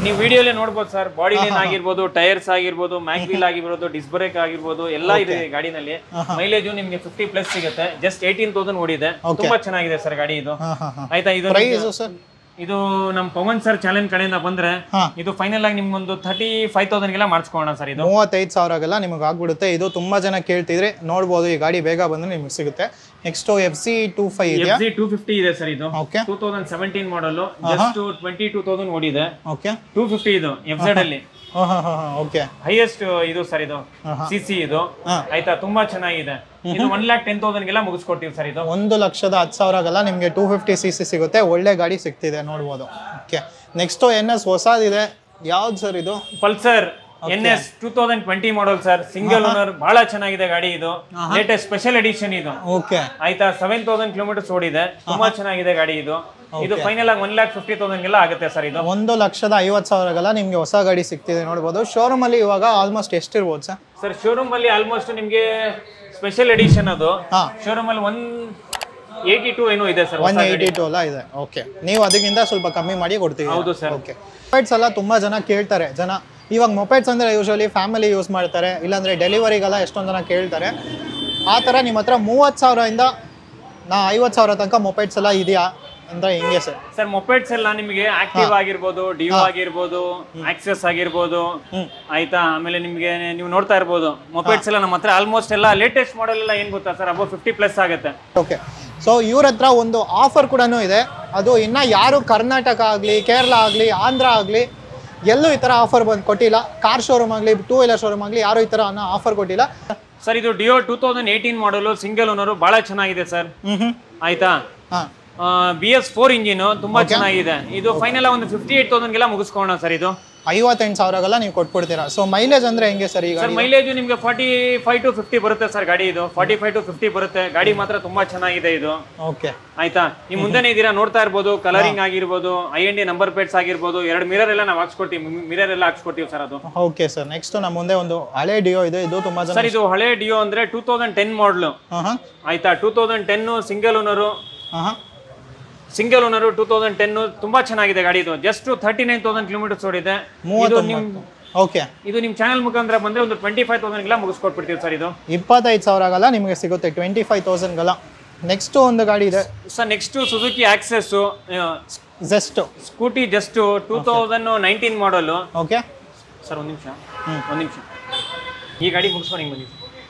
ನೀವು ವಿಡಿಯೋಲಿ ನೋಡ್ಬೋದು ಸರ್, ಬಾಡಿ ಲೈನ್ ಆಗಿರ್ಬೋದು, ಟೈರ್ಸ್ ಆಗಿರ್ಬೋದು, ಮ್ಯಾಗ್ ವೀಲ್ ಆಗಿರ್ಬೋದು, ಡಿಸ್ ಬ್ರೇಕ್ ಆಗಿರ್ಬೋದು, ಎಲ್ಲ ಇದೆ ಗಾಡಿನಲ್ಲಿ. ಮೈಲೇಜ್ ನಿಮ್ಗೆ ಫಿಫ್ಟಿ ಪ್ಲಸ್ ಸಿಗುತ್ತೆ. ಜಸ್ಟ್ ಏಟೀನ್ ತೌಸಂಡ್ ಓಡಿದೆ, ತುಂಬಾ ಚೆನ್ನಾಗಿದೆ ಸರ್ ಗಾಡಿ ಇದು. ಆಯ್ತಾ, ಇದು ಇದು ನಮ್ ಪವನ್ ಸರ್ ಚಾಲೆಂಜ್ ಕಡೆಯಿಂದ ಬಂದ್ರೆ ಇದು ಫೈನಲ್ ಆಗಿ ನಿಮ್ಗೊಂದು ತರ್ಟಿ ಫೈವ್ ತೌಸಂಡ್ ಗೆಲ್ಲ ಮಾಡಿಸ್ಕೊಳ್ಳೋಣ ಸರ್. ಇದು ಮೂವತ್ತೈದು ಸಾವಿರಗೆಲ್ಲ ನಿಮಗೆ ಆಗ್ಬಿಡುತ್ತೆ. ಇದು ತುಂಬಾ ಜನ ಕೇಳ್ತಿದ್ರೆ ನೋಡ್ಬೋದು, ಈ ಗಾಡಿ ಬೇಗ ಬಂದ್ರೆ ನಿಮ್ಗೆ ಸಿಗುತ್ತೆ. Next F C two five ಇದೆ, ಎಫ್ ಸಿ ಟೂ ಫಿಫ್ಟಿ ಇದೆ ಸರ್. ಇದು two thousand seventeen model, just twenty two thousand ಓಡಿದೆ. ಓಕೆ, ಟೂ ಫಿಫ್ಟಿ ಇದು ಎಫ್ ಝೆಡ್ ಅಲ್ಲಿ ಓಕೆ ಹೈಯೆಸ್ಟ್ ಇದು ಸರ್. ಇದು ಸಿ ಸಿ ಇದು ಆಯ್ತಾ, ತುಂಬಾ ಚೆನ್ನಾಗಿದೆ. ಇದು ಒನ್ ಲ್ಯಾಕ್ ಟೆನ್ ತೌಸಂಡ್ ಗೆಲ್ಲ ಮುಗಿಸ್ಕೊಡ್ತೀವಿ ಸರ್. ಇದು ಒಂದು ಲಕ್ಷದ ಹತ್ತು ಸಾವಿರಗೆಲ್ಲ ನಿಮಗೆ ಟೂ ಫಿಫ್ಟಿ ಸಿ ಸಿ ಸಿಗುತ್ತೆ. ಒಳ್ಳೆ ಗಾಡಿ ಸಿಗ್ತಿದೆ ನೋಡ್ಬೋದು. ಓಕೆ, ನೆಕ್ಸ್ಟ್ ಎನ್ ಎಸ್ ಹೊಸದಿದೆ, ಯಾವ್ದು ಸರ್ ಇದು? Pulsar N S two thousand twenty model sir, single owner, ಬಹಳ ಚೆನ್ನಾಗಿದೆ ಗಾಡಿ. ಇದು ಲೇಟೆಸ್ಟ್ ಸ್ಪೆಷಲ್ ಎಡಿಷನ್ ಇದು. ಓಕೆ, ಆಯ್ತಾ, ಸೆವೆನ್ ತೌಸಂಡ್ ಕಿಲೋಮೀಟರ್ಸ್ ಓಡಿದೆ, ತುಂಬಾ ಚೆನ್ನಾಗಿದೆ ಗಾಡಿ ಇದು. ಇದು ಫೈನಲ್ ಆಗಿ ಒನ್ ಲ್ಯಾಕ್ ಫಿಫ್ಟಿ ತೌಸಂಡ್ ಗೆಲ್ಲ ಆಗುತ್ತೆ ಸರ್. ಇದು ಒಂದು ಲಕ್ಷದ ಐವತ್ತು ಸಾವಿರಗೆಲ್ಲ ನಿಮ್ಗೆ ಹೊಸ ಗಾಡಿ ಸಿಗ್ತಿದೆ ನೋಡ್ಬೋದು. ಶೋರೂಮ್ ಅಲ್ಲಿ ಇವಾಗ ಆಲ್ಮೋಸ್ಟ್ ಎಷ್ಟಿರ್ಬೋದು ಸರ್? ಸರ್ ಶೋರೂಮ್ ಅಲ್ಲಿ ಆಲ್ಮೋಸ್ಟ್ ನಿಮ್ಗೆ ಸ್ಪೆಷಲ್ ಎಡಿಷನ್ ಅದು ಶೋರೂಮ್ ಅಲ್ಲಿ ಒನ್ ಏಯ್ಟಿ ಟೂ ಏನೋ ಇದೆ ಸರ್. ಒನ್ ಏಯ್ಟಿ ಟೂ ಅಲ್ಲ ಇದೆ. ಓಕೆ, ನೀವು ಅದಕ್ಕಿಂತ ಸ್ವಲ್ಪ ಕಮ್ಮಿ ಮಾಡಿ ಕೊಡ್ತೀವಿ. ಹೌದು ಸರ್. ಓಕೆ, ಮೊಪೈಡ್ಸ್ ಎಲ್ಲ ತುಂಬಾ ಜನ ಕೇಳ್ತಾರೆ ಜನ. ಇವಾಗ ಮೊಪೈಡ್ಸ್ ಅಂದ್ರೆ ಯೂಶಲಿ ಫ್ಯಾಮಿಲಿ ಯೂಸ್ ಮಾಡ್ತಾರೆ, ಇಲ್ಲಾಂದ್ರೆ ಡೆಲಿವರಿಗೆಲ್ಲ ಎಷ್ಟೊಂದು ಜನ ಕೇಳ್ತಾರೆ. ಆ ಥರ ನಿಮ್ಮ ಹತ್ರ ಮೂವತ್ತು ಸಾವಿರದಿಂದ ನಾ ಐವತ್ತು ಸಾವಿರ ತನಕ ಮೊಪೈಡ್ಸ್ ಎಲ್ಲ ಇದೆಯಾ ಅಂದ್ರೆ ಹೆಂಗೆ ಸರ್? ಸರ್ ಮೊಪೈಡ್ಸ್ ಎಲ್ಲ ನಿಮಗೆ ಆಕ್ಟಿವ್ ಆಗಿರ್ಬೋದು, ಡಿಯೋ ಆಗಿರ್ಬೋದು, ಆಕ್ಸೆಸ್ ಆಗಿರ್ಬೋದು, ಆಯ್ತಾ. ಆಮೇಲೆ ನಿಮಗೆ ನೀವು ನೋಡ್ತಾ ಇರ್ಬೋದು ಮೊಪೈಡ್ಸ್ ಎಲ್ಲ ನಮ್ಮ ಹತ್ರ ಆಲ್ಮೋಸ್ಟ್ ಎಲ್ಲ ಲೇಟೆಸ್ಟ್ ಮಾಡೆಲ್ ಎಲ್ಲ ಏನ್ ಗೊತ್ತಾ ಸರ್, ಅಬೌವ್ ಫಿಫ್ಟಿ ಪ್ಲಸ್ ಆಗುತ್ತೆ. ಓಕೆ, ಸೊ ಇವ್ರ ಹತ್ರ ಒಂದು ಆಫರ್ ಕೂಡ ಇದೆ. ಅದು ಇನ್ನ ಯಾರು ಕರ್ನಾಟಕ ಆಗಲಿ, ಕೇರಳ ಆಗಲಿ, ಆಂಧ್ರ ಆಗಲಿ ಎಲ್ಲೂ ಈ ಥರ ಆಫರ್ ಬಂದು ಕೊಟ್ಟಿಲ್ಲ. ಕಾರ್ ಶೋರೂಮ್ ಆಗಲಿ, ಟೂ ವೀಲರ್ ಶೋರೂಮ್ ಆಗಲಿ ಯಾರು ಈ ಥರ ಆಫರ್ ಕೊಟ್ಟಿಲ್ಲ ಸರ್. ಇದು Dio two thousand eighteen model, single owner, ಬಹಳ ಚೆನ್ನಾಗಿದೆ ಸರ್. ಆಯ್ತಾ, ಬಿ ಎಸ್ ಫೋರ್ ಇಂಜಿನ್ ತುಂಬಾ ಚೆನ್ನಾಗಿದೆ. ಇದು ಫೈನಲ್ ಒಂದು ಫಿಫ್ಟಿ ಏಟ್ ತೌಸಂಡ್ ಗೆಲ್ಲ ಮುಗಿಸ್ಕೋಣ ಸರ್. ಇದು ಐವತ್ತೆಂಟು ಸಾವಿರಗೆಲ್ಲ ನೀವು ಕೊಟ್ಬಿಡ್ತೀರಾ. ಸೊ ಮೈಲೇಜ್ ಅಂದ್ರೆ ಹೆಂಗೆ ಸರ್? ಈಗ ಸರ್ ಮೈಲೇಜ್ ನಿಮಗೆ ಫಾರ್ಟಿ ಫೈವ್ ಟು ಫಿಫ್ಟಿ ಬರುತ್ತೆ ಸರ್ ಗಾಡಿ. ಇದು ಫಾರ್ಟಿ ಫೈವ್ ಟು ಫಿಫ್ಟಿ ಬರುತ್ತೆ. ಗಾಡಿ ಮಾತ್ರ ತುಂಬಾ ಚೆನ್ನಾಗಿದೆ ಇದು. ಓಕೆ, ಆಯ್ತಾ, ನೀವು ಮುಂದೆನೇ ಇದೀರಾ, ನೋಡ್ತಾ ಇರ್ಬೋದು. ಕಲರಿಂಗ್ ಆಗಿರ್ಬೋದು, I N D number plates ಆಗಿರ್ಬೋದು, ಎರಡು ಮಿರರ್ ಎಲ್ಲ ನಾವು ಹಾಕ್ಸ್ಕೊಡ್ತೀವಿ, ಮಿರರ್ ಎಲ್ಲ ಹಾಕ್ಸ್ಕೊಡ್ತೀವಿ ಸರ್. ಅದು ಓಕೆ ಸರ್. ನೆಕ್ಸ್ಟ್ ನಮ್ಮ ಮುಂದೆ ಒಂದು ಹಳೆ ಡಿಯೋ ಇದೆ. ಇದು ತುಂಬಾ ಸರ್, ಇದು ಹಳೆ ಡಿಯೋ ಅಂದ್ರೆ ಟೂ ತೌಸಂಡ್ ಟೆನ್ ಮಾಡಲು. ಆಯ್ತಾ, two thousand ten single owner, single owner two thousand ten ತುಂಬಾ ಚೆನ್ನಾಗಿದೆ ಗಾಡಿ. ಇದು just thirty nine thousand kilometres ಓಡಿದೆ. ಇದು ನಿಮ್ ಓಕೆ, ಇದು ನಿಮ್ ಚಾನಲ್ ಮುಖಾಂತರ ಬಂದ್ರೆ ಒಂದು ಟ್ವೆಂಟಿ ಫೈವ್ ತೌಸಂಡ್ ಗೆಲ್ಲ ಮುಗಿಸ್ಕೊಟ್ಬಿಡ್ತೀವಿ ಸರ್. ಇದು ಇಪ್ಪತ್ತೈದು ಸಾವಿರ ಆಗಲ್ಲ ನಿಮಗೆ ಸಿಗುತ್ತೆ, ಟ್ವೆಂಟಿ ಫೈವ್ ತೌಸಂಡ್ಗೆಲ್ಲ. ನೆಕ್ಸ್ಟ್ ಒಂದು ಗಾಡಿ ಇದೆ sir, next Suzuki Access just scooty, just two thousand nineteen model. Okay sir, ಒಂದು ನಿಮಿಷ ಒಂದು ನಿಮಿಷ ಈ ಗಾಡಿ ಮುಗಿಸ್ಕೊಂಡು ಹಿಂಗೆ ಬನ್ನಿ.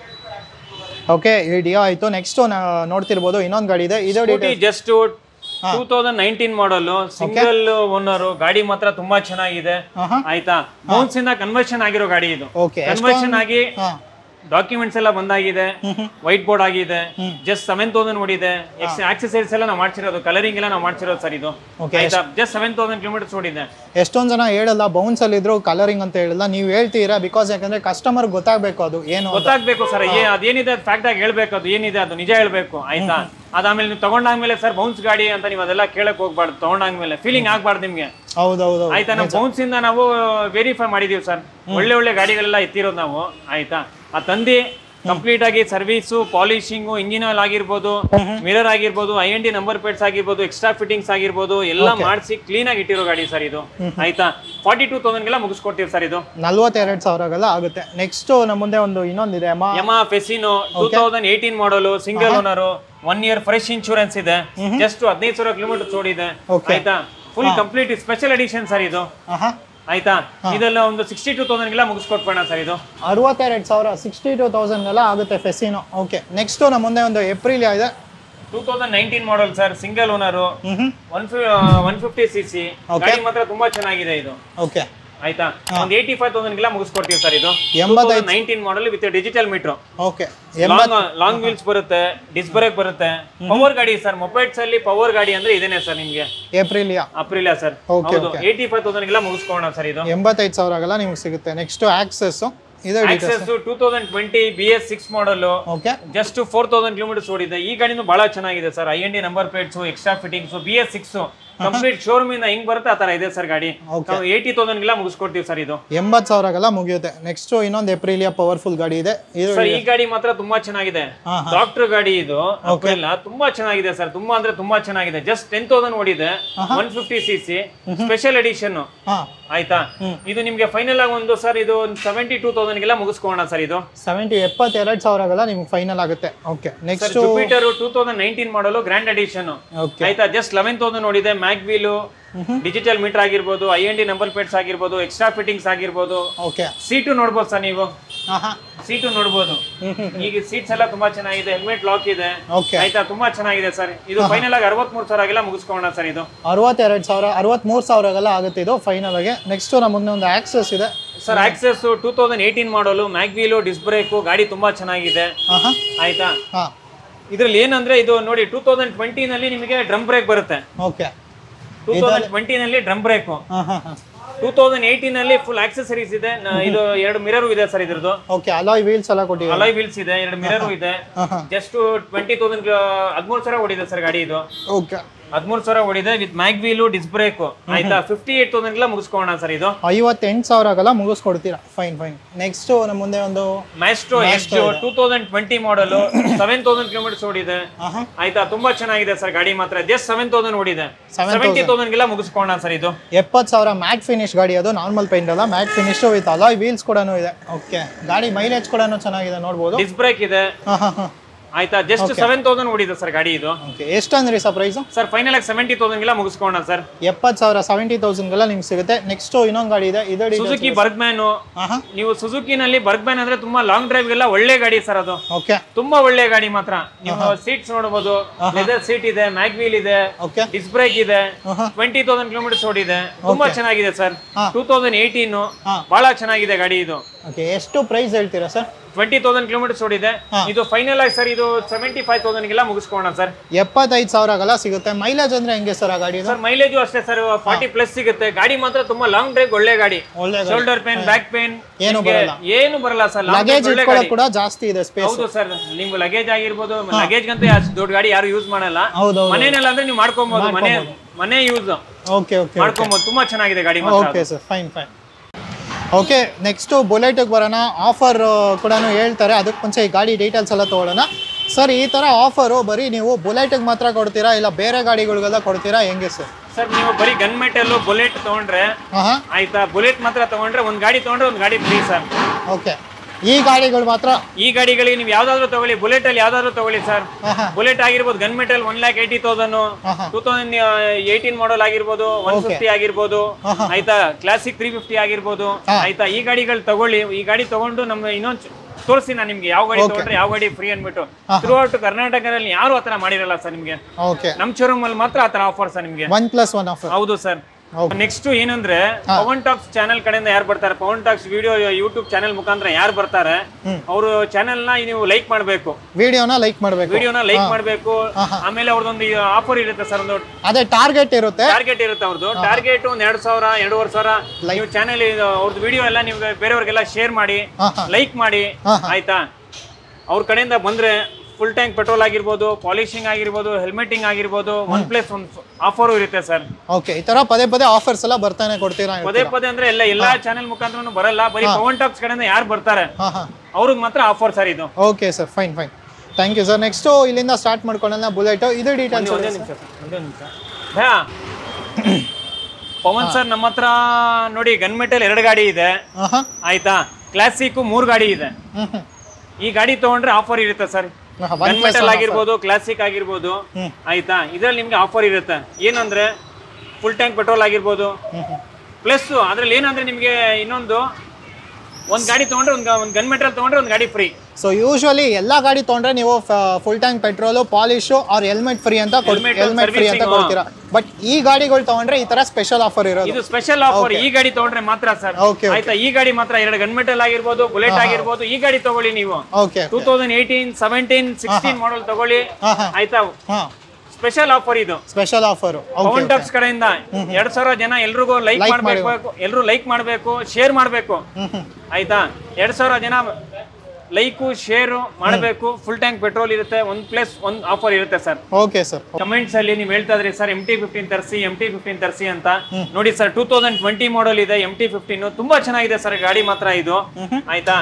ಓಕೆ, ಈ ಡಿಯೋ ಆಯ್ತು. ನೆಕ್ಸ್ಟ್ ನೋಡ್ತಿರ್ಬೋದು ಇನ್ನೊಂದು ಗಾಡಿ ಇದೆ. ಇದು just two thousand nineteen model, single owner, ಗಾಡಿ ಮಾತ್ರ ತುಂಬಾ ಚೆನ್ನಾಗಿದೆ. ಆಯ್ತಾ, ಬೌನ್ಸ್ ಇಂದ ಕನ್ವರ್ಷನ್ ಆಗಿರೋ ಗಾಡಿ ಇದು. ಕನ್ವರ್ಷನ್ ಆಗಿ ಡಾಕ್ಯುಮೆಂಟ್ಸ್ ಎಲ್ಲ ಬಂದಾಗಿದೆ, ವೈಟ್ ಬೋರ್ಡ್ ಆಗಿದೆ. ಜಸ್ಟ್ ಸೆವೆನ್ ತೌಸಂಡ್ ಓಡಿದೆ. ಆಕ್ಸೆಸರೀಸ್ ಎಲ್ಲ ನಾವು ಮಾಡ್ಸಿರೋದು, ಕಲರಿಂಗ್ ಎಲ್ಲ ನಾವು ಮಾಡ್ಸಿರೋದು ಸರ್. ಇದು ಜಸ್ಟ್ ಸೆವೆನ್ ತೌಸಂಡ್ ಕಿಲೋಮೀಟರ್ಸ್ ಓಡಿದೆ. ಎಷ್ಟೊಂದ್ ಜನ ಹೇಳಲ್ಲ ಬೌನ್ಸ್ ಅಲ್ಲಿ ಇದ್ರು ಕಲರಿಂಗ್ ಅಂತ ಹೇಳಲ್ಲ, ನೀವು ಹೇಳ್ತೀರಾ. ಬಿಕಾಸ್ ಯಾಕಂದ್ರೆ ಕಸ್ಟಮರ್ ಗೊತ್ತಾಗ್ಬೇಕು, ಅದು ಏನು ಗೊತ್ತಾಗ್ಬೇಕು ಸರ್. ಅದೇನಿದೆ ಫ್ಯಾಕ್ಟ್ ಆಗಿ ಹೇಳ್ಬೇಕು, ಅದು ಏನಿದೆ ಅದು ನಿಜ ಹೇಳ್ಬೇಕು. ಆಯ್ತಾ, ಅದಾದ್ಮೇಲೆ ನೀವು ತಗೊಂಡಾದ್ಮೇಲೆ ಸರ್ ಬೌನ್ಸ್ ಗಾಡಿ ಅಂತ ನೀವು ಅದೆಲ್ಲ ಕೇಳಕ್ ಹೋಗ್ಬಾರ್ದು. ತಗೊಂಡಾದ್ಮೇಲೆ ಫೀಲಿಂಗ್ ಆಗ್ಬಾರ್ದು ನಿಮ್ಗೆ. ಹೌದೌದು. ಆಯ್ತಾ, ನಾವು ಬೌನ್ಸ್ ಇಂದ ನಾವು ವೆರಿಫೈ ಮಾಡಿದೀವಿ ಸರ್. ಒಳ್ಳೆ ಒಳ್ಳೆ ಗಾಡಿಗಳೆಲ್ಲ ಎತ್ತಿರೋದು ನಾವು. ಆಯ್ತಾ, ಆ ತಂದಿ ಕಂಪ್ಲೀಟ್ ಆಗಿ ಸರ್ವಿಸು, ಪಾಲಿಶಿಂಗು, ಇಂಜಿನ್ ಆಯಿಲ್ ಆಗಿರ್ಬೋದು, ಮಿರರ್ ಆಗಿರ್ಬೋದು, I N D number plates ಆಗಿರ್ಬೋದು, ಎಕ್ಸ್ಟ್ರಾ ಫಿಟ್ಟಿಂಗ್ಸ್ ಆಗಿರ್ಬೋದು, ಎಲ್ಲ ಮಾಡಿಸಿ ಕ್ಲೀನ್ ಆಗಿ ಇಟ್ಟಿರೋ ಗಾಡಿ ಸರ್ ಇದು. ಆಯ್ತಾ, ಫಾರ್ಟಿ ಟೂ ತೌಸಂಡ್ ಗೆಲ್ಲ ಮುಗಿಸ್ಕೊಡ್ತೀವಿ ಸರ್. ಇದು ನಲ್ವತ್ತೆರಡು ಸಾವಿರಗೆಲ್ಲ ಆಗುತ್ತೆ. ನೆಕ್ಸ್ಟ್ ನಮ್ಮ ಮುಂದೆ ಒಂದು ಇನ್ನೊಂದಿದೆ, Yamaha Fascino two thousand eighteen model, single owner, one year fresh insurance ಇದೆ. ಜಸ್ಟ್ ಹದಿನೈದು ಸಾವಿರ ಕಿಲೋಮೀಟರ್ ಓಡಿದೆ. ಆಯ್ತಾ, full complete special edition sir ಇದು. ಆಯ್ತಾ, ಇದೆಲ್ಲ ಒಂದು ಸಿಕ್ಸ್ಟಿ ಟೂ ತೌಸಂಡ್ ಗೆಲ್ಲ ಮುಗಿಸ್ಕೊಟ್ಬೇಡ ಸರ್. ಇದು ಅರವತ್ತೆರಡು ಸಾವಿರ ಸಿಕ್ಸ್ಟಿ ಟೂ ತೌಸಂಡ್ ಎಲ್ಲ ಆಗುತ್ತೆ ಫೆಸಿನೋ. ಓಕೆ, ನೆಕ್ಸ್ಟ್ ನಮ್ಮ ಮುಂದೆ ಒಂದು ಏಪ್ರಿಲಿಯಾ ಇದೆ. Two thousand nineteen model sir, single owner, one one fifty C C ಗಾಡಿ ಮಾತ್ರ ತುಂಬಾ ಚೆನ್ನಾಗಿದೆ ಇದು. ಓಕೆ, ಆಯ್ತಾ, ಒಂದು ಏಯ್ಟಿ ಫೈವ್ ತೌಸಂಡ್ ಗೆಲ್ಲ ಮುಗಿಸ್ಕೊಡ್ತೀವಿ ಸರ್. ಇದು ಎಂಬತ್ತೈದು nineteen model with digital meter. Okay, long wheels ಬರುತ್ತೆ, ಡಿಸ್ ಬ್ರೇಕ್ ಬರುತ್ತೆ, ಪವರ್ ಗಾಡಿ ಸರ್. ಮೊಪೈಡ್ಸ್ ಅಲ್ಲಿ ಪವರ್ ಗಾಡಿ ಅಂದ್ರೆ ಇದೇನೆ ಸರ್ ನಿಮ್ಗೆ. Aprilia Aprilia sir. ಹೌದು, ಏಯ್ಟಿ ಫೈವ್ ತೌಸಂಡ್ ಗೆಲ್ಲ ಮುಗಿಸ್ಕೋಣ ಸರ್. ಇದು ಎಂಬತ್ತೈದು ಸಾವಿರ ಆಗಲ್ಲ ನಿಮ್ಗೆ ಸಿಗುತ್ತೆ. Next Access Access two thousand twenty B S six model. Okay, just four thousand kilometres ಓಡಿದೆ. ಈ ಗಾಡಿನೂ ಬಹಳ ಚೆನ್ನಾಗಿದೆ sir. I N D number plates, extra fittings, B S six complete showroom ಇಂದ ಹಿಂಗ್ ಬರುತ್ತೆ ಆ ತರ ಇದೆ ಸರ್ ಗಾಡಿ. ಏಯ್ಟಿ ತೌಸಂಡ್ ಗೆಲ್ಲ ಮುಗಿಸ್ಕೊಡ್ತೀವಿ ಸರ್ ಇದು. ಎಂಬತ್ತು ಸಾವಿರಗೆಲ್ಲ ಮುಗಿಯುತ್ತೆ. ನೆಕ್ಸ್ಟ್ ಇನ್ನೊಂದು ಏಪ್ರಿಲಿಯಾ ಪವರ್ಫುಲ್ ಗಾಡಿ ಇದೆ ಸರ್. ಈ ಗಾಡಿ ಮಾತ್ರ ತುಂಬಾ ಚೆನ್ನಾಗಿದೆ. ಡಾಕ್ಟರ್ ಗಾಡಿ ಇದು ಎಲ್ಲ ತುಂಬಾ ಚೆನ್ನಾಗಿದೆ ಸರ್. ತುಂಬಾ ಅಂದ್ರೆ ತುಂಬಾ ಚೆನ್ನಾಗಿದೆ. ಜಸ್ಟ್ ಟೆನ್ ತೌಸಂಡ್ ಓಡಿದೆ. One fifty C C special edition ಆಯ್ತಾ. ಇದು ನಿಮ್ಗೆ ಫೈನಲ್ ಆಗಿ ಒಂದು ಸರ್ ಇದು ಸೆವೆಂಟಿ ಟೂ ತೌಸಂಡ್ ಗೆಲ್ಲ ಮುಗಿಸ್ಕೋಣ ಸರ್. ಇದು ಸೆವೆಂಟಿ ಎಪ್ಪತ್ತೆರಡು ಸಾವಿರಗೆಲ್ಲ ನಿಮ್ಗೆ ಫೈನಲ್ ಆಗುತ್ತೆ. Okay next Jupiter two thousand nineteen model grand edition ಆಯ್ತಾ. ಜಸ್ಟ್ ಲೆವೆನ್ ತೌಸಂಡ್ ನೋಡಿದೆ. ಮ್ಯಾಗ್ ವೀಲು, ಡಿಜಿಟಲ್ ಮೀಟರ್ ಆಗಿರ್ಬೋದು, I N D number plates ಆಗಿರ್ಬೋದು, ಎಕ್ಸ್ಟ್ರಾ ಫಿಟ್ಟಿಂಗ್ಸ್ ಆಗಿರ್ಬೋದು. ಓಕೆ ಸೀಟು ನೋಡ್ಬೋದು ಸರ್ ನೀವು. ಸೀಟು ನೋಡ್ಬೋದು. ಈಗ ಸೀಟ್ಸ್ ಎಲ್ಲ ತುಂಬಾ ಚೆನ್ನಾಗಿದೆ. ಹೆಲ್ಮೆಟ್ ಲಾಕ್ ಇದೆ ಆಯ್ತಾ. ತುಂಬಾ ಚೆನ್ನಾಗಿದೆ ಸರ್. ಇದು ಫೈನಲ್ ಆಗಿ ಅರವತ್ಮೂರು ಸಾವಿರಗೆಲ್ಲ ಮುಗಿಸ್ಕೋಣ ಸರ್. ಇದು ಅರವತ್ತೆರಡು ಸಾವಿರ ಅರವತ್ಮೂರು ಸಾವಿರಗೆಲ್ಲ ಆಗುತ್ತೆ ಇದು ಫೈನಲ್ ಆಗಿ. ನೆಕ್ಸ್ಟ್ ನಮ್ಮ ಮುಂದೆ ಒಂದು ಆಕ್ಸೆಸ್ ಇದೆ sir. Access two thousand eighteen model, mag wheel, disc break, ಗಾಡಿ ತುಂಬಾ ಚೆನ್ನಾಗಿದೆ ಆಯ್ತಾ. ಇದ್ರಲ್ಲಿ ಏನಂದ್ರೆ ಇದು ನೋಡಿ ಟೂ ತೌಸಂಡ್ ಟ್ವೆಂಟಿ ನಲ್ಲಿ ನಿಮಗೆ ಡ್ರಮ್ ಬ್ರೇಕ್ ಬರುತ್ತೆ. ಓಕೆ ಟೂ ತೌಸಂಡ್ ಟ್ವೆಂಟಿ ನಲ್ಲಿ drum brake. Two thousand eighteen ನಲ್ಲಿ ಫುಲ್ ಆಕ್ಸೆಸರೀಸ್ ಇದೆ. ಇದು ಎರಡು ಮಿರರ್ ಇದೆ ಸರ್ ಇದ್ರದ್ದು. ಓಕೆ ಅಲಾಯ್ ವೀಲ್ಸ್ ಎಲ್ಲ ಕೊಟ್ಟಿದ್ದಾರೆ. ಅಲಾಯ್ ವೀಲ್ಸ್ ಇದೆ, ಎರಡು ಮಿರರ್ ಇದೆ. ಜಸ್ಟ್ ಟ್ವೆಂಟಿ ತೌಸಂಡ್ ಹದಿಮೂರು ಸಾವಿರ ಓಡಿದೆ ಸರ್ ಗಾಡಿ ಇದು. ಓಕೆ ಹದಿಮೂರು ಸಾವಿರ ಓಡಿದೆ with mag wheel, disc brake ಆಯ್ತಾ. ಫಿಫ್ಟಿ ಏಟ್ ತೌಸಂಡ್ ಎಲ್ಲ ಮುಗಿಸ್ಕೋಣ ಸರ್. ಇದು ಐವತ್ತೆಂಟು ಸಾವಿರಗೆಲ್ಲ ಮುಗಿಸ್ಕೊಡ್ತೀರಾ. ಫೈನ್ ಫೈನ್ ನೆಕ್ಸ್ಟ್ ನಮ್ಮ ಮುಂದೆ ಒಂದು Maestro X two thousand twenty model, seven thousand kilometres ಓಡಿದೆ ಆಯ್ತಾ. ತುಂಬಾ ಚೆನ್ನಾಗಿದೆ ಸರ್ ಗಾಡಿ ಮಾತ್ರ. ಜಸ್ಟ್ ಸೆವೆನ್ ತೌಸಂಡ್ ಓಡಿದೆ. ಸೆವೆಂಟಿ ತೌಸಂಡ್ ಗೆಲ್ಲ ಮುಗಿಸ್ಕೋಣ ಸರ್. ಇದು ಎಪ್ಪತ್ತು ಸಾವಿರ ಮ್ಯಾಟ್ ಫಿನಿಶ್ ಗಾಡಿ. ಅದು ನಾರ್ಮಲ್ ಪೇಂಟ್ ಅಲ್ಲ, matte finish with alloy wheels ಕೂಡ ಇದೆ. ಓಕೆ ಗಾಡಿ ಮೈಲೇಜ್ ಕೂಡ ಚೆನ್ನಾಗಿದೆ ನೋಡ್ಬೋದು. ಡಿಸ್ಕ್ ಬ್ರೇಕ್ ಇದೆ ಆಯ್ತಾ. ಜಸ್ಟ್ ಸೆವೆನ್ ತೌಸಂಡ್ ಓಡಿದೆ ಸರ್ ಗಾಡಿ ಇದು. ಎಷ್ಟು ಅಂದ್ರೆ ಸರ್ ಪ್ರೈಸ್ ಸರ್ ಫೈನಲ್ ಆಗಿ ಸೆವೆಂಟಿ ತೌಸಂಡ್ ಗೆಲ್ಲ ಮುಗಿಸ್ಕೋಣ ಸರ್. ಎಪ್ಪತ್ತು ಸಾವಿರ ಸೆವೆಂಟಿ ತೌಸಂಡ್ ಗೆಲ್ಲ ನಿಮ್ಗೆ ಸಿಗುತ್ತೆ. ನೆಕ್ಸ್ಟ್ ಇನ್ನೊಂದು ಗಾಡಿ ಇದೆ. ಇದು ಸುಜುಕಿ ಬರ್ಗ್ಮ್ಯಾನ್. ನೀವು ಸುಜುಕಿನಲ್ಲಿ ಬರ್ಗ್ಮ್ಯಾನ್ ಅಂದ್ರೆ ತುಂಬಾ ಲಾಂಗ್ ಡ್ರೈವ್ ಗೆಲ್ಲ ಒಳ್ಳೆ ಗಾಡಿ ಸರ್ ಅದು. ಓಕೆ ತುಂಬಾ ಒಳ್ಳೆ ಗಾಡಿ ಮಾತ್ರ. ನೀವು ಸೀಟ್ಸ್ ನೋಡಬಹುದು. ಲೆದರ್ ಸೀಟ್ ಇದೆ, ಮ್ಯಾಗ್ ವೀಲ್ ಇದೆ, ಡಿಸ್ಕ್ ಬ್ರೇಕ್ ಇದೆ. ಟ್ವೆಂಟಿ ತೌಸಂಡ್ ಕಿಲೋಮೀಟರ್ಸ್ ಓಡಿದೆ. ತುಂಬಾ ಚೆನ್ನಾಗಿದೆ ಸರ್. ಟೂ ತೌಸಂಡ್ ಏಯ್ಟೀನ್ ಬಹಳ ಚೆನ್ನಾಗಿದೆ ಗಾಡಿ ಇದು. ಓಕೆ ಎಷ್ಟು ಪ್ರೈಸ್ ಹೇಳ್ತೀರಾ ಸರ್? ಟ್ವೆಂಟಿ ತೌಸಂಡ್ ಕಿಲೋಮೀಟರ್ಸ್ ಓಡಿದೆ. ಇದು ಫೈನಲ್ ಆಗಿ ಸರ್ ಇದು ಸೆವೆಂಟಿ ಫೈವ್ ತೌಸಂಡ್ ಗೆಲ್ಲ ಮುಗಿಸ್ಕೋಣ ಸರ್. ಎಪ್ಪತ್ತೈದು ಸಾವಿರಗೆಲ್ಲ ಸಿಗುತ್ತೆ. ಮೈಲೇಜ್ ಅಂದ್ರೆ ಹೆಂಗೆ ಸರ್ ಆ ಗಾಡಿ? ಸರ್ ಮೈಲೇಜು ಅಷ್ಟೇ ಸರ್, ಫಾರ್ಟಿ ಪ್ಲಸ್ ಸಿಗುತ್ತೆ. ಗಾಡಿ ಮಾತ್ರ ತುಂಬಾ ಲಾಂಗ್ ಡ್ರೈವ್ ಒಳ್ಳೆ ಗಾಡಿ. ಶೋಲ್ಡರ್ ಪೇನ್, ಬ್ಯಾಕ್ ಪೇನ್ ಏನು ಬರಲ್ಲ. ಏನು ಬರಲ್ಲ ಸರ್. ಲಗೇಜ್ ಕೂಡ ಜಾಸ್ತಿ ಇದೆ ಸ್ಪೇಸ್. ಹೌದು ಸರ್. ನಿಮ್ಗೆ ಲಗೇಜ್ ಆಗಿರ್ಬೋದು. ಲಗೇಜ್ ಗಂತ ದೊಡ್ಡ ಗಾಡಿ ಯಾರು ಯೂಸ್ ಮಾಡಲ್ಲ. ಮನೇನೆಲ್ಲ ಅಂದ್ರೆ ನೀವು ಮಾಡ್ಕೊಬಹುದು. ಮನೆ ಮನೆ ಯೂಸ್ ಓಕೆ ಓಕೆ ಮಾಡ್ಕೊಬಹುದು. ತುಂಬಾ ಚೆನ್ನಾಗಿದೆ ಗಾಡಿ. Okay sir fine fine. Okay next ಬುಲೆಟಿಗೆ ಬರೋಣ. ಆಫರ್ ಕೂಡ ಹೇಳ್ತಾರೆ. ಅದಕ್ಕೆ ಮುಂಚೆ ಈ ಗಾಡಿ ಡೀಟೇಲ್ಸ್ ಎಲ್ಲ ತೊಗೊಳ್ಳೋಣ. ಸರ್ ಈ ಥರ ಆಫರು ಬರೀ ನೀವು ಬುಲೆಟಿಗೆ ಮಾತ್ರ ಕೊಡ್ತೀರಾ ಇಲ್ಲ ಬೇರೆ ಗಾಡಿಗಳಿಗೆಲ್ಲ ಕೊಡ್ತೀರಾ ಹೆಂಗೆ ಸರ್? ಸರ್ ನೀವು ಬರೀ ಗನ್ ಮೆಟಲ್ ಬುಲೆಟ್ ತಗೊಂಡ್ರೆ ಆಯ್ತಾ. ಬುಲೆಟ್ ಮಾತ್ರ ತಗೊಂಡ್ರೆ ಒಂದ್ ಗಾಡಿ ತಗೊಂಡ್ರೆ ಒಂದ್ ಗಾಡಿ ಫ್ರೀ ಸರ್. ಓಕೆ ಈ ಗಾಡಿಗಳು ಮಾತ್ರ. ಈ ಗಾಡಿಗಳಿಗೆ ನೀವು ಯಾವ್ದಾದ್ರು ತಗೊಳ್ಳಿ. ಬುಲೆಟ್ ಅಲ್ಲಿ ಯಾವ್ದಾದ್ರು ತಗೊಳ್ಳಿ ಸರ್. ಬುಲೆಟ್ ಆಗಿರ್ಬೋದು, gun metal one lakh eighty thousand, two thousand eighteen model ಆಗಿರ್ಬೋದು, ಒನ್ ಫಿಫ್ಟಿ ಆಗಿರ್ಬೋದು ಆಯ್ತಾ. ಕ್ಲಾಸಿಕ್ ತ್ರೀ ಫಿಫ್ಟಿ ಆಗಿರ್ಬೋದು ಆಯ್ತಾ. ಈ ಗಾಡಿಗಳು ತಗೊಳ್ಳಿ. ಈ ಗಾಡಿ ತಗೊಂಡು ನಮ್ಮ ಇನ್ನೊಂದು ತೋರಿಸಿ ನಾನು ನಿಮ್ಗೆ ಯಾವ ಗಾಡಿ ತಗೊಂಡ್ರೆ ಯಾವ ಗಾಡಿ ಫ್ರೀ ಅನ್ಬಿಟ್ಟು. ಥ್ರೂ ಔಟ್ ಕರ್ನಾಟಕದಲ್ಲಿ ಯಾರು ಆತರ ಮಾಡಿರಲ್ಲ ಸರ್ ನಿಮ್ಗೆ. ನಮ್ ಶೋರೂಮ್ ಅಲ್ಲಿ ಮಾತ್ರ ಆತರ ಆಫರ್ ಸರ್ ನಿಮ್ಗೆ. One plus one offer. ಹೌದು ಸರ್. ನೆಕ್ಸ್ಟ್ ಏನಂದ್ರೆ ಪವನ್ ಟಾಕ್ಸ್ ಚಾನೆಲ್ ಕಡೆಯಿಂದ ಯಾರು ಬರ್ತಾರೆ, Pavan Talks video YouTube channel ಮುಖಾಂತರ ಯಾರು ಬರ್ತಾರೆ ಅವರು ಚಾನೆಲ್ ನ ನೀವು ಲೈಕ್ ಮಾಡ್ಬೇಕು. ವಿಡಿಯೋನ ಲೈಕ್ ಮಾಡ್ಬೇಕು. ವಿಡಿಯೋನ ಲೈಕ್ ಮಾಡ್ಬೇಕು. ಆಮೇಲೆ ಅವ್ರದೊಂದು ಆಫರ್ ಇರುತ್ತೆ ಸರ್. ಒಂದು ಅದೇ ಟಾರ್ಗೆಟ್ ಇರುತ್ತೆ. ಟಾರ್ಗೆಟ್ ಇರುತ್ತೆ ಅವ್ರದ್ದು. ಟಾರ್ಗೆಟ್ ಒಂದ್ ಎರಡ್ ಸಾವಿರ ಎರಡೂವರೆ ಸಾವಿರ. ನೀವು ಚಾನೆಲ್ ಅವ್ರದ್ದು ವಿಡಿಯೋ ಎಲ್ಲ ನೀವು ಬೇರೆಯವ್ರಿಗೆಲ್ಲ ಶೇರ್ ಮಾಡಿ, ಲೈಕ್ ಮಾಡಿ ಆಯ್ತಾ. ಅವ್ರ ಕಡೆಯಿಂದ ಬಂದ್ರೆ ಫುಲ್ ಟ್ಯಾಂಕ್ ಪೆಟ್ರೋಲ್ ಆಗಿರ್ಬೋದು, ಪಾಲಿಶಿಂಗ್ ಆಗಿರ್ಬೋದು, ಹೆಲ್ಮೆಟಿಂಗ್ ಆಗಿರ್ಬೋದು, ಒನ್ ಪ್ಲಸ್ ಒನ್ ಆಫರ್ ಇರುತ್ತೆ ಸರ್. ಓಕೆ ಈ ತರ ಪದೇ ಪದೇ ಆಫರ್ಸ್ ಎಲ್ಲ ಬರ್ತಾನೆ ಕೊಡ್ತೀರಾ? ಪದೇ ಪದೇ ಅಂದ್ರೆ ಎಲ್ಲ ಎಲ್ಲಾ ಚಾನೆಲ್ ಮುಖಾಂತರ ಬರಲ್ಲ. ಬರೀ ಪವನ್ ಟಾಕ್ಸ್ ಕಡೆಯಿಂದ ಯಾರು ಬರ್ತಾರೆ ಅವ್ರಿಗೆ ಮಾತ್ರ ಆಫರ್ ಸರ್ ಇದು. Okay sir fine fine thank you sir. Next ಇಲ್ಲಿಂದ ಸ್ಟಾರ್ಟ್ ಮಾಡ್ಕೊಳ್ಳೋಣ ಬುಲೆಟ್. ಇದು ಡೀಟೇಲ್ಸ್ ಪವನ್ ಸರ್ ನಮ್ಮ ಹತ್ರ ನೋಡಿ ಗನ್ ಮೆಟಲ್ ಎರಡು ಗಾಡಿ ಇದೆ ಆಯ್ತಾ. ಕ್ಲಾಸಿಕ್ ಮೂರು ಗಾಡಿ ಇದೆ. ಈ ಗಾಡಿ ತಗೊಂಡ್ರೆ ಆಫರ್ ಇರುತ್ತೆ ಸರ್. ಗನ್ ಮೆಟಲ್ ಆಗಿರ್ಬೋದು, ಕ್ಲಾಸಿಕ್ ಆಗಿರ್ಬೋದು ಆಯ್ತಾ. ಇದ್ರಲ್ಲಿ ನಿಮ್ಗೆ ಆಫರ್ ಇರುತ್ತೆ. ಏನಂದ್ರೆ ಫುಲ್ ಟ್ಯಾಂಕ್ ಪೆಟ್ರೋಲ್ ಆಗಿರ್ಬೋದು. ಪ್ಲಸ್ ಅದ್ರಲ್ಲಿ ಏನಂದ್ರೆ ನಿಮ್ಗೆ ಇನ್ನೊಂದು ಒಂದ್ ಗಾಡಿ ತಗೊಂಡ್ರೆ ಒಂದ್ ಒಂದ್ ಗನ್ ಮೆಟಲ್ ತಗೊಂಡ್ರೆ ಒಂದ್ ಗಾಡಿ ಫ್ರೀ. ಸೊ ಯೂಶುವಲಿ ಎಲ್ಲಾ ಗಾಡಿ ತಗೊಂಡ್ರೆ ನೀವು full tank petrol, polish or helmet free ಅಂತ ಹೆಲ್ಮೆಟ್ ಫ್ರೀ ಅಂತ ಕೊಡ್ತೀರಾ. ಬಟ್ ಈ ಗಾಡಿಗಳು ತಗೊಂಡ್ರೆ ಈ ತರ ಸ್ಪೆಷಲ್ ಆಫರ್ ಇರೋದು. ಇದು ಸ್ಪೆಷಲ್ ಆಫರ್ ಈ ಗಾಡಿ ತಗೊಂಡ್ರೆ ಮಾತ್ರ ಸರ್. ಆಯ್ತಾ. ಈ ಗಾಡಿ ಮಾತ್ರ ಎರಡು ಗನ್ ಮೆಟಲ್ ಆಗಿರ್ಬೋದು, ಬುಲೆಟ್ ಆಗಿರ್ಬೋದು. ಈ ಗಾಡಿ ತಗೊಳ್ಳಿ ನೀವು. Two thousand eighteen seventeen sixteen model ತಗೊಳ್ಳಿ ಆಯ್ತಾ. ಸ್ಪೆಷಲ್ ಆಫರ್ ಇದು. ಸ್ಪೆಷಲ್ ಆಫರ್ ಪವನ್ ಟಾಕ್ಸ್ ಕಡೆಯಿಂದ ಎರಡ್ ಸಾವಿರ ಜನ ಎಲ್ರಿಗೂ ಲೈಕ್ ಮಾಡ್ಬೇಕು. ಎಲ್ರು ಲೈಕ್ ಮಾಡ್ಬೇಕು, ಶೇರ್ ಮಾಡ್ಬೇಕು ಆಯ್ತಾ. ಎರಡ್ ಸಾವಿರ ಜನ ಲೈಕು ಶೇರು ಮಾಡಬೇಕು, ಫುಲ್ ಟ್ಯಾಂಕ್ ಪೆಟ್ರೋಲ್ ಇರುತ್ತೆ, ಒಂದ್ ಪ್ಲಸ್ ಒಂದ್ ಆಫರ್ ಇರುತ್ತೆ ಸರ್. Okay sir. ಕಮೆಂಟ್ಸ್ ಅಲ್ಲಿ ನೀವು ಹೇಳ್ತಾ ಇದ್ರಿ ಸರ್ ಎಂ ಟಿ ಫಿಫ್ಟೀನ್ ತರಿಸಿ ಎಂ ಟಿ ಫಿಫ್ಟೀನ್ ತರಿಸಿ ಅಂತ. ನೋಡಿ sir two thousand twenty model ಇದೆ ಎಂ ಟಿ ಫಿಫ್ಟೀನ್, ತುಂಬಾ ಚೆನ್ನಾಗಿದೆ ಸರ್ ಗಾಡಿ ಮಾತ್ರ ಇದು. ಆಯ್ತಾ,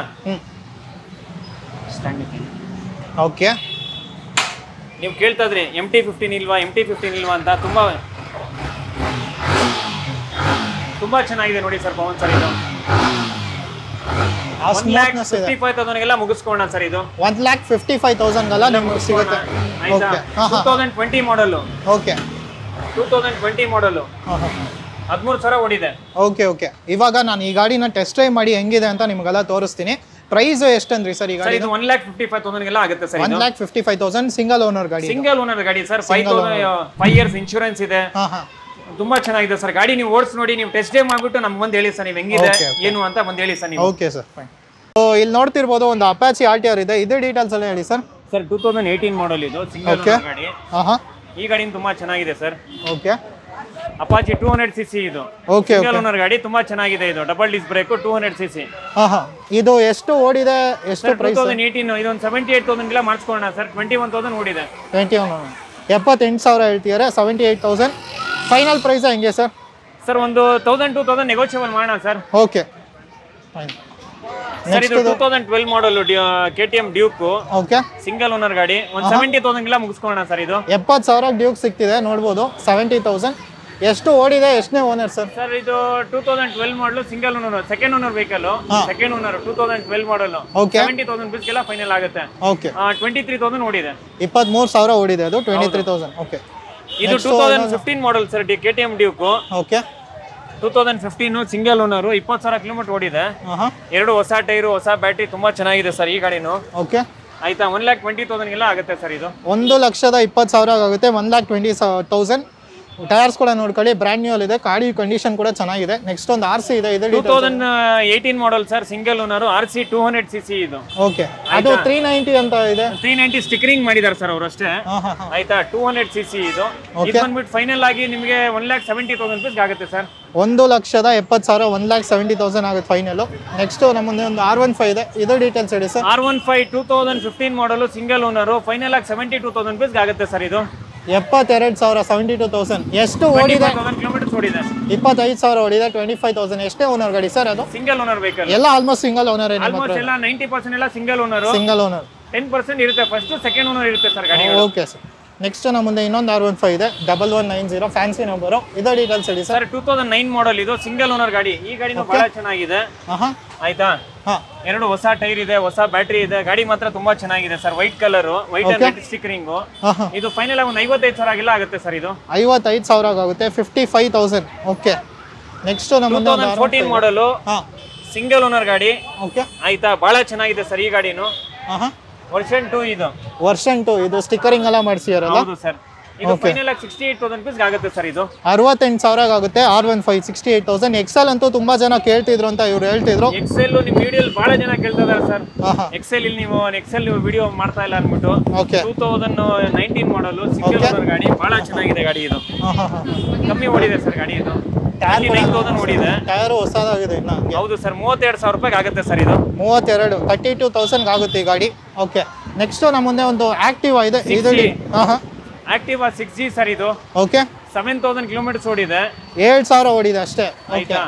ಓಕೆ. ನೀವು ಕೇಳ್ತಾ ಇದ್ರಿ ಎಂ ಟಿ ಫಿಫ್ಟೀನ್ ಇಲ್ವಾ ಎಂ ಟಿ ಫಿಫ್ಟೀನ್ ಇಲ್ವಾ ಅಂತ. ತುಂಬಾ ತುಂಬಾ ಚೆನ್ನಾಗಿದೆ ನೋಡಿ ಸರ್ ಪವನ್ ಸರ್ ಇದು. ಒನ್ ಲ್ಯಾಕ್ ಫಿಫ್ಟಿ ಫೈವ್ ತೌಸಂಡ್ಗೆಲ್ಲ ಮುಗಿಸ್ಕೋಣ ಸರ್ ಇದು. ಒನ್ ಲ್ಯಾಕ್ ಫಿಫ್ಟಿ ಫೈವ್ ತೌಸಂಡ್ಗೆಲ್ಲ ನಿಮ್ಗೆ ಸಿಗುತ್ತೆ. ಆಯ್ತಾ, two thousand twenty model. Okay, two thousand twenty model ಹದಿಮೂರು ಸಾವಿರ ಓಡಿದೆ. Okay okay. ಇವಾಗ ನಾನು ಈ ಗಾಡಿನ ಟೆಸ್ಟ್ ಡ್ರೈವ್ ಮಾಡಿ ಹೆಂಗಿದೆ ಅಂತ ನಿಮಗೆಲ್ಲ ತೋರಿಸ್ತೀನಿ. ಪ್ರೈಸ್ ಎಷ್ಟಂದ್ರಿ ಸರ್ ಈ ಗಾಡಿ? ಇದು ಒನ್ ಲ್ಯಾಕ್ ಫಿಫ್ಟಿ ಫೈವ್ ತೌಸಂಡ್ಗೆಲ್ಲ ಆಗುತ್ತೆ sir. One lakh fifty five thousand single owner ಗಾಡಿ. ಸಿಂಗಲ್ ಓನರ್ ಗಾಡಿ sir. Five thousand five years insurance ಇದೆ. ತುಂಬಾ ಚೆನ್ನಾಗಿದೆ ಸರ್ ಗಾಡಿ. ನೀವು ಓಡಿಸಿ ನೋಡಿ, ನೀವು ಟೆಸ್ಟ್ ಡ್ರೈವ್ ಮಾಡ್ಬಿಟ್ಟು ನಮ್ಗೆ ಬಂದು ಹೇಳಿ ಸರ್ ನೀವು ಹೆಂಗಿದೆ ಏನು ಅಂತ ಬಂದು ಹೇಳಿ ಸರ್ ನೀವು. Okay sir, fine. ಸೊ ಇಲ್ಲಿ ನೋಡ್ತಿರ್ಬೋದು ಒಂದು ಅಪಾಚಿ ಆರ್ ಟಿ ಆರ್ ಇದೆ. ಇದೇ ಡೀಟೇಲ್ಸ್ ಎಲ್ಲ ಹೇಳಿ sir. Sir two thousand eighteen model ಇದು, ಸಿಂಗಲ್ ಓನರ್ ಗಾಡಿ. ಈ ಗಾಡಿ ತುಂಬಾ ಚೆನ್ನಾಗಿದೆ sir. Okay. Apache two hundred C C ಇದು. ಓಕೆ. ಸಿಂಗಲ್ ಓನರ್ ಗಾಡಿ ತುಂಬಾ ಚೆನ್ನಾಗಿದೆ ಇದು. Double disc brake, two hundred C C. ಇದು ಎಷ್ಟು ಓಡಿದೆ, ಎಷ್ಟು ಪ್ರೈಸ್? ಟೂ ತೌಸಂಡ್ ಏಯ್ಟೀನ್ ಇದೊಂದು ಸೆವೆಂಟಿ ಏಟ್ ತೌಸಂಡ್ ಎಲ್ಲ ಮಾಡಿಸ್ಕೊಳ್ಳೋಣ ಸರ್. ಟ್ವೆಂಟಿ ಒನ್ ತೌಸಂಡ್ ಓಡಿದೆ. ಟ್ವೆಂಟಿ ಒನ್ ಎಪ್ಪತ್ತೆಂಟು ಸಾವಿರ ಹೇಳ್ತಿದ್ದಾರೆ. Seventy eight thousand final price ಹೆಂಗೆ ಸರ್? ಸರ್ ಒಂದು ತೌಸಂಡ್ ಟೂ ತೌಸಂಡ್ ನೆಗೋಷಿಯಬಲ್ ಮಾಡೋಣ ಸರ್. Okay, fine. ಸರ್ ಇದು two thousand twelve model K T M Duke. Okay. Single owner ಗಾಡಿ. ಒಂದು ಸೆವೆಂಟಿ ತೌಸಂಡ್ ಎಲ್ಲ ಮುಗಿಸ್ಕೊಳ್ಳೋಣ ಸರ್ ಇದು. ಎಪ್ಪತ್ತು ಸಾವಿರ ಡ್ಯೂಕ್ ಸಿಗ್ತಿದೆ ನೋಡ್ಬೋದು. ಸೆವೆಂಟಿ ತೌಸಂಡ್ ಎಷ್ಟು ಓಡಿದೆ, ಎಷ್ಟನೇ ಓನರ್ ಸರ್? ಸರ್ ಇದು two thousand twelve model, single owner, second owner vehicle, second owner two thousand twelve model. Seventy thousand ರುಪೀಸ್ಗೆಲ್ಲ ಫೈನಲ್ ಆಗುತ್ತೆ. ಓಕೆ. ಟ್ವೆಂಟಿ ತ್ರೀ ತೌಸಂಡ್ ಓಡಿದೆ. ಇಪ್ಪತ್ಮೂರು ಸಾವಿರ ಓಡಿದೆ ಅದು. Twenty three thousand. ಓಕೆ. ಇದು two thousand fifteen model sir K T M Duke. Okay. Two thousand fifteen single owner, ಇಪ್ಪತ್ತು ಸಾವಿರ ಕಿಲೋಮೀಟರ್ ಓಡಿದೆ. ಎರಡು ಹೊಸ ಟೈರು, ಹೊಸ ಬ್ಯಾಟ್ರಿ, ತುಂಬಾ ಚೆನ್ನಾಗಿದೆ ಸರ್ ಈ ಗಾಡಿನು. ಓಕೆ. ಆಯ್ತಾ, ಒನ್ ಲ್ಯಾಕ್ ಟ್ವೆಂಟಿ ತೌಸಂಡ್ ಎಲ್ಲ ಆಗುತ್ತೆ ಸರ್ ಇದು. ಒಂದು ಲಕ್ಷದ ಇಪ್ಪತ್ತು ಸಾವಿರ ಆಗುತ್ತೆ. One lakh twenty thousand. Tyres ಕೂಡ ನೋಡ್ಕೊಳ್ಳಿ, ಬ್ರ್ಯಾಂಡ್ ನ್ಯೂ ಇದೆ. ಗಾಡಿ ಕಂಡೀಷನ್ ಕೂಡ ಚೆನ್ನಾಗಿದೆ. ನೆಕ್ಸ್ಟ್ ಒಂದು ಆರ್ ಸಿ ಇದೆ. ಇದು two thousand eighteen model sir, single owner, R C two hundred C C ಇದು. ಓಕೆ. ಅದು ತ್ರೀ ನೈಂಟಿ ಅಂತ ಇದೆ. ತ್ರೀ ನೈಂಟಿ ಸ್ಟಿಕರಿಂಗ್ ಮಾಡಿದ್ದಾರೆ ಸರ್ ಅವರು ಅಷ್ಟೇ. ಆಯ್ತಾ, ಟೂ ಹಂಡ್ರೆಡ್ ಸಿ ಸಿ ಇದು. ಇದು ಬಂದ್ಬಿಟ್ಟು ಫೈನಲ್ ಆಗಿ ನಿಮಗೆ one lakh seventy thousand rupees ಆಗುತ್ತೆ ಸರ್. ಒಂದು ಲಕ್ಷದ ಎಪ್ಪತ್ತು ಸಾವಿರ, ಒನ್ ಲ್ಯಾಕ್ ಸೆವೆಂಟಿ ತೌಸಂಡ್ ಆಗುತ್ತೆ ಫೈನಲ್. ನೆಕ್ಸ್ಟ್ ನಮ್ಮೊಂದು ಒಂದು ಆರ್ ಒನ್ ಫೈವ್ ಇದೆ. ಇದು ಡೀಟೇಲ್ಸ್ ಹೇಳಿ sir. R one five two thousand fifteen model, single owner, final ಆಗಿ ಸೆವೆಂಟಿ ಟೂ ತೌಸಂಡ್ ರುಪೀಸ್ ಆಗುತ್ತೆ ಸರ್ ಇದು. ಎಪ್ಪತ್ತೆರಡು ಸಾವಿರ, ಸೆವೆಂಟಿ ಟೂ ತೌಸಂಡ್. ಎಷ್ಟು ಓಡಿದೆ? ಕಿಲೋಮೀಟರ್ ಓಡಿದೆ. ಇಪ್ಪತ್ತೈದು ಸಾವಿರ ಓಡಿದೆ. Twenty five thousand. ಎಷ್ಟೇ ಓನರ್ ಗಾಡಿ ಸರ್ ಅದು? Single owner vehicle. ಎಲ್ಲ ಆಲ್ಮೋಸ್ಟ್ ಸಿಂಗಲ್ ಓನರ್. ಆಲ್ಮೋಸ್ಟ್ ಎಲ್ಲ ನೈಂಟಿ ಪರ್ಸೆಂಟ್ ಎಲ್ಲ single owner. Single owner. Ten percent ಇರುತ್ತೆ ಫಸ್ಟ್, ಸೆಕೆಂಡ್ ಓನರ್ ಇರುತ್ತೆ ಸರ್ ಗಾಡಿ. Okay sir. ನೆಕ್ಸ್ಟ್ ನಮ್ಮ ಮುಂದೆ ಇನ್ನೊಂದು ಆರ್ ಒನ್ ಫೈವ್ ಇದೆ. Double one nine zero fancy number. ಇದೋ ಡೀಟೇಲ್ಸ್ ಹೇಳಿ sir. Two thousand nine model ಇದು, ಸಿಂಗಲ್ ಓನರ್ ಗಾಡಿ. ಈ ಗಾಡಿನೂ ಬಹಳ ಚೆನ್ನಾಗಿದೆ. ಆಯ್ತಾ, ಎರಡು ಹೊಸ ಟೈರ್ ಇದೆ, ಹೊಸ ಬ್ಯಾಟ್ರಿ ಇದೆ. ಗಾಡಿ ಮಾತ್ರ ತುಂಬಾ ಚೆನ್ನಾಗಿದೆ sir. White colour, white and red stickering. ಇದು ಫೈನಲ್ ಒಂದು ಐವತ್ತೈದು ಸಾವಿರ ಆಗಿಲ್ಲ ಆಗುತ್ತೆ ಸರ್ ಇದು. ಐವತ್ತೈದು ಸಾವಿರ ಆಗುತ್ತೆ. Fifty five thousand. Okay. Next ನಮ್ಮ ಫೋರ್ಟೀನ್ ಮಾಡಲು, ಸಿಂಗಲ್ ಓನರ್ ಗಾಡಿ. ಓಕೆ. ಆಯ್ತಾ, ಬಹಳ ಚೆನ್ನಾಗಿದೆ ಸರ್ ಈ ಗಾಡಿನು. ವರ್ಷನ್ ಟೂ ಇದು. ವರ್ಷನ್ ಟೂ ಇದು ಸ್ಟಿಕರಿಂಗ್ ಎಲ್ಲ ಮಾಡಿಸಿದಾರಲ್ಲ? ಹೌದು ಸರ್. ಇದು ಫೈನಲ್ ಆಗಿ ಸಿಕ್ಸ್ಟಿ ಏಟ್ ತೌಸಂಡ್ ರುಪೀಸ್ ಆಗುತ್ತೆ ಸರ್ ಇದು. ಅರವತ್ತೆಂಟು ಸಾವಿರ ಆಗುತ್ತೆ. R one five sixty eight thousand. Excel ಅಂತೂ ತುಂಬಾ ಜನ ಕೇಳ್ತಿದ್ರು ಅಂತ ಇವ್ರು ಹೇಳ್ತಿದ್ರು. ಎಕ್ಸೆಲ್ ನಿಮ್ ವಿಡಿಯೋ ಬಹಳ ಜನ ಕೇಳ್ತಾ ಇದಾರೆ ಸರ್. ಎಕ್ಸೆಲ್ ಇಲ್ಲಿ ನೀವು ಎಕ್ಸೆಲ್ ನೀವು ವಿಡಿಯೋ ಮಾಡ್ತಾ ಇಲ್ಲ ಅನ್ಬಿಟ್ಟು. Two thousand nineteen model, single owner ಗಾಡಿ. ಬಹಳ ಚೆನ್ನಾಗಿದೆ ಗಾಡಿ ಇದು. ಕಮ್ಮಿ ಓಡಿದೆ ಸರ್ ಗಾಡಿ ಇದು. ನೈನ್ ತೌಸಂಡ್ ಓಡಿದೆ. ಟೈರ್ ಹೊಸದಾಗಿದೆ ಇನ್ನ. ಹೌದು ಸರ್. ಮೂವತ್ತೆರಡು ಸಾವಿರ ರೂಪಾಯಿ ಆಗುತ್ತೆ ಸರ್ ಇದು. ಮೂವತ್ತೆರಡು ತರ್ಟಿ ಟೂ ತೌಸಂಡ್ ಆಗುತ್ತೆ ಈ ಗಾಡಿ. ಓಕೆ. ನೆಕ್ಸ್ಟ್ ನಮ್ಮ ಮುಂದೆ ಒಂದು ಆಕ್ಟಿವಾ ಇದೆ. ಇದು ಆಕ್ಟಿವಾ ಸಿಕ್ಸ್ ಜಿ ಸರ್ ಇದು. ಓಕೆ. ಸೆವೆನ್ ತೌಸಂಡ್ ಕಿಲೋಮೀಟರ್ಸ್ ಓಡಿದೆ. ಏಳು ಸಾವಿರ ಓಡಿದೆ ಅಷ್ಟೇ. ಆಯ್ತಾ,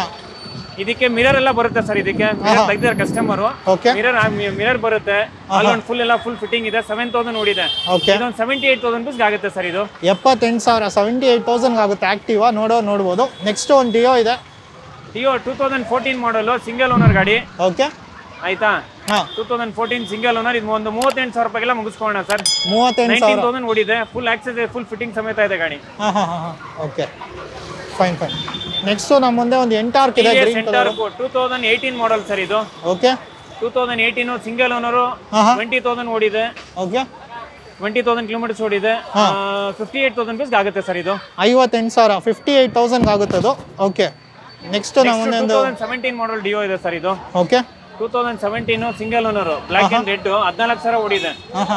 ಇದಕ್ಕೆ ಮಿರರ್ ಎಲ್ಲ ಬರುತ್ತೆ ಸರ್. ಇದಕ್ಕೆ ಮಿರರ್ ತೆಗ್ದಿದ್ದಾರೆ ಕಸ್ಟಮರ್. ಮಿರರ್ ಮಿರರ್ ಬರುತ್ತೆ. ಅಲ್ಲೊಂದು ಫುಲ್ ಎಲ್ಲ ಫುಲ್ ಫಿಟ್ಟಿಂಗ್ ಇದೆ. ಸೆವೆನ್ ತೌಸಂಡ್ ಓಡಿದೆ. ಇದೊಂದು ಸೆವೆಂಟಿ ಏಟ್ ತೌಸಂಡ್ ರುಪೀಸ್ ಆಗುತ್ತೆ ಸರ್ ಇದು. ಎಪ್ಪತ್ತೆಂಟು ಸಾವಿರ, ಸೆವೆಂಟಿ ಏಟ್ ತೌಸಂಡ್ ಆಗುತ್ತೆ ಆಕ್ಟಿವಾ. ನೋಡೋ ನೋಡ್ಬೋದು. ನೆಕ್ಸ್ಟ್ ಒಂದು ಡಿಯೋ ಇದೆ. Dio two thousand fourteen model, single owner ಗಾಡಿ. ಓಕೆ. ಆಯ್ತಾ, two thousand fourteen single owner. ಇದು ಒಂದು ಮೂವತ್ತೆಂಟು ಸಾವಿರ ರೂಪಾಯಿಗೆಲ್ಲ ಮುಗಿಸ್ಕೊಳ್ಳೋಣ ಸರ್. ಮೂವತ್ತೆಂಟು ಸಾವಿರ ತೌಸಂಡ್ ಓಡಿದೆ. ಫುಲ್ ಆಕ್ಸೆಸ್, ಫುಲ್ ಫಿಟ್ಟಿಂಗ್ ಸಮೇತ ಇದೆ ಗಾಡಿ. Okay, fine fine. ನೆಕ್ಸ್ಟ್ ನಮ್ಮ ಮುಂದೆ ಒಂದು ಎಂಟಾರ್ಕ್ ಇದೆ. Two thousand eighteen model sir ಇದು. Okay. Two thousand eighteen single owner. Twenty thousand ಓಡಿದೆ. ಓಕೆ. ಟ್ವೆಂಟಿ ತೌಸಂಡ್ ಕಿಲೋಮೀಟರ್ಸ್ ಓಡಿದೆ. ಫಿಫ್ಟಿ ಏಟ್ ತೌಸಂಡ್ ರುಪೀಸ್ ಆಗುತ್ತೆ ಸರ್ ಇದು. ಐವತ್ತೆಂಟು ಸಾವಿರ, ಫಿಫ್ಟಿ ಏಟ್ ತೌಸಂಡ್ ಆಗುತ್ತೆ ಅದು. ಓಕೆ. ನೆಕ್ಸ್ಟ್ ನಮ್ಮ ಮುಂದೆ ಒಂದು ಸೆವೆಂಟೀನ್ ಮಾಡಲ್ ಡಿಯೋ ಇದೆ ಸರ್ ಇದು. Okay. Two thousand seventeen single owner, black and red. ಹದಿನಾಲ್ಕು ಸಾವಿರ ಓಡಿದೆ.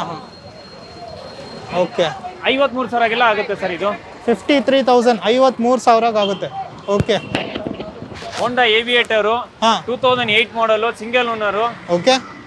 ಓಕೆ. ಐವತ್ಮೂರು ಸಾವಿರಗೆಲ್ಲ ಆಗುತ್ತೆ ಸರ್ ಇದು. ಫಿಫ್ಟಿ ತ್ರೀ ತೌಸಂಡ್, ಐವತ್ಮೂರು ಸಾವಿರಕ್ಕೆ ಆಗುತ್ತೆ. Okay. Honda Aviator, two thousand eight model, single owner. Okay.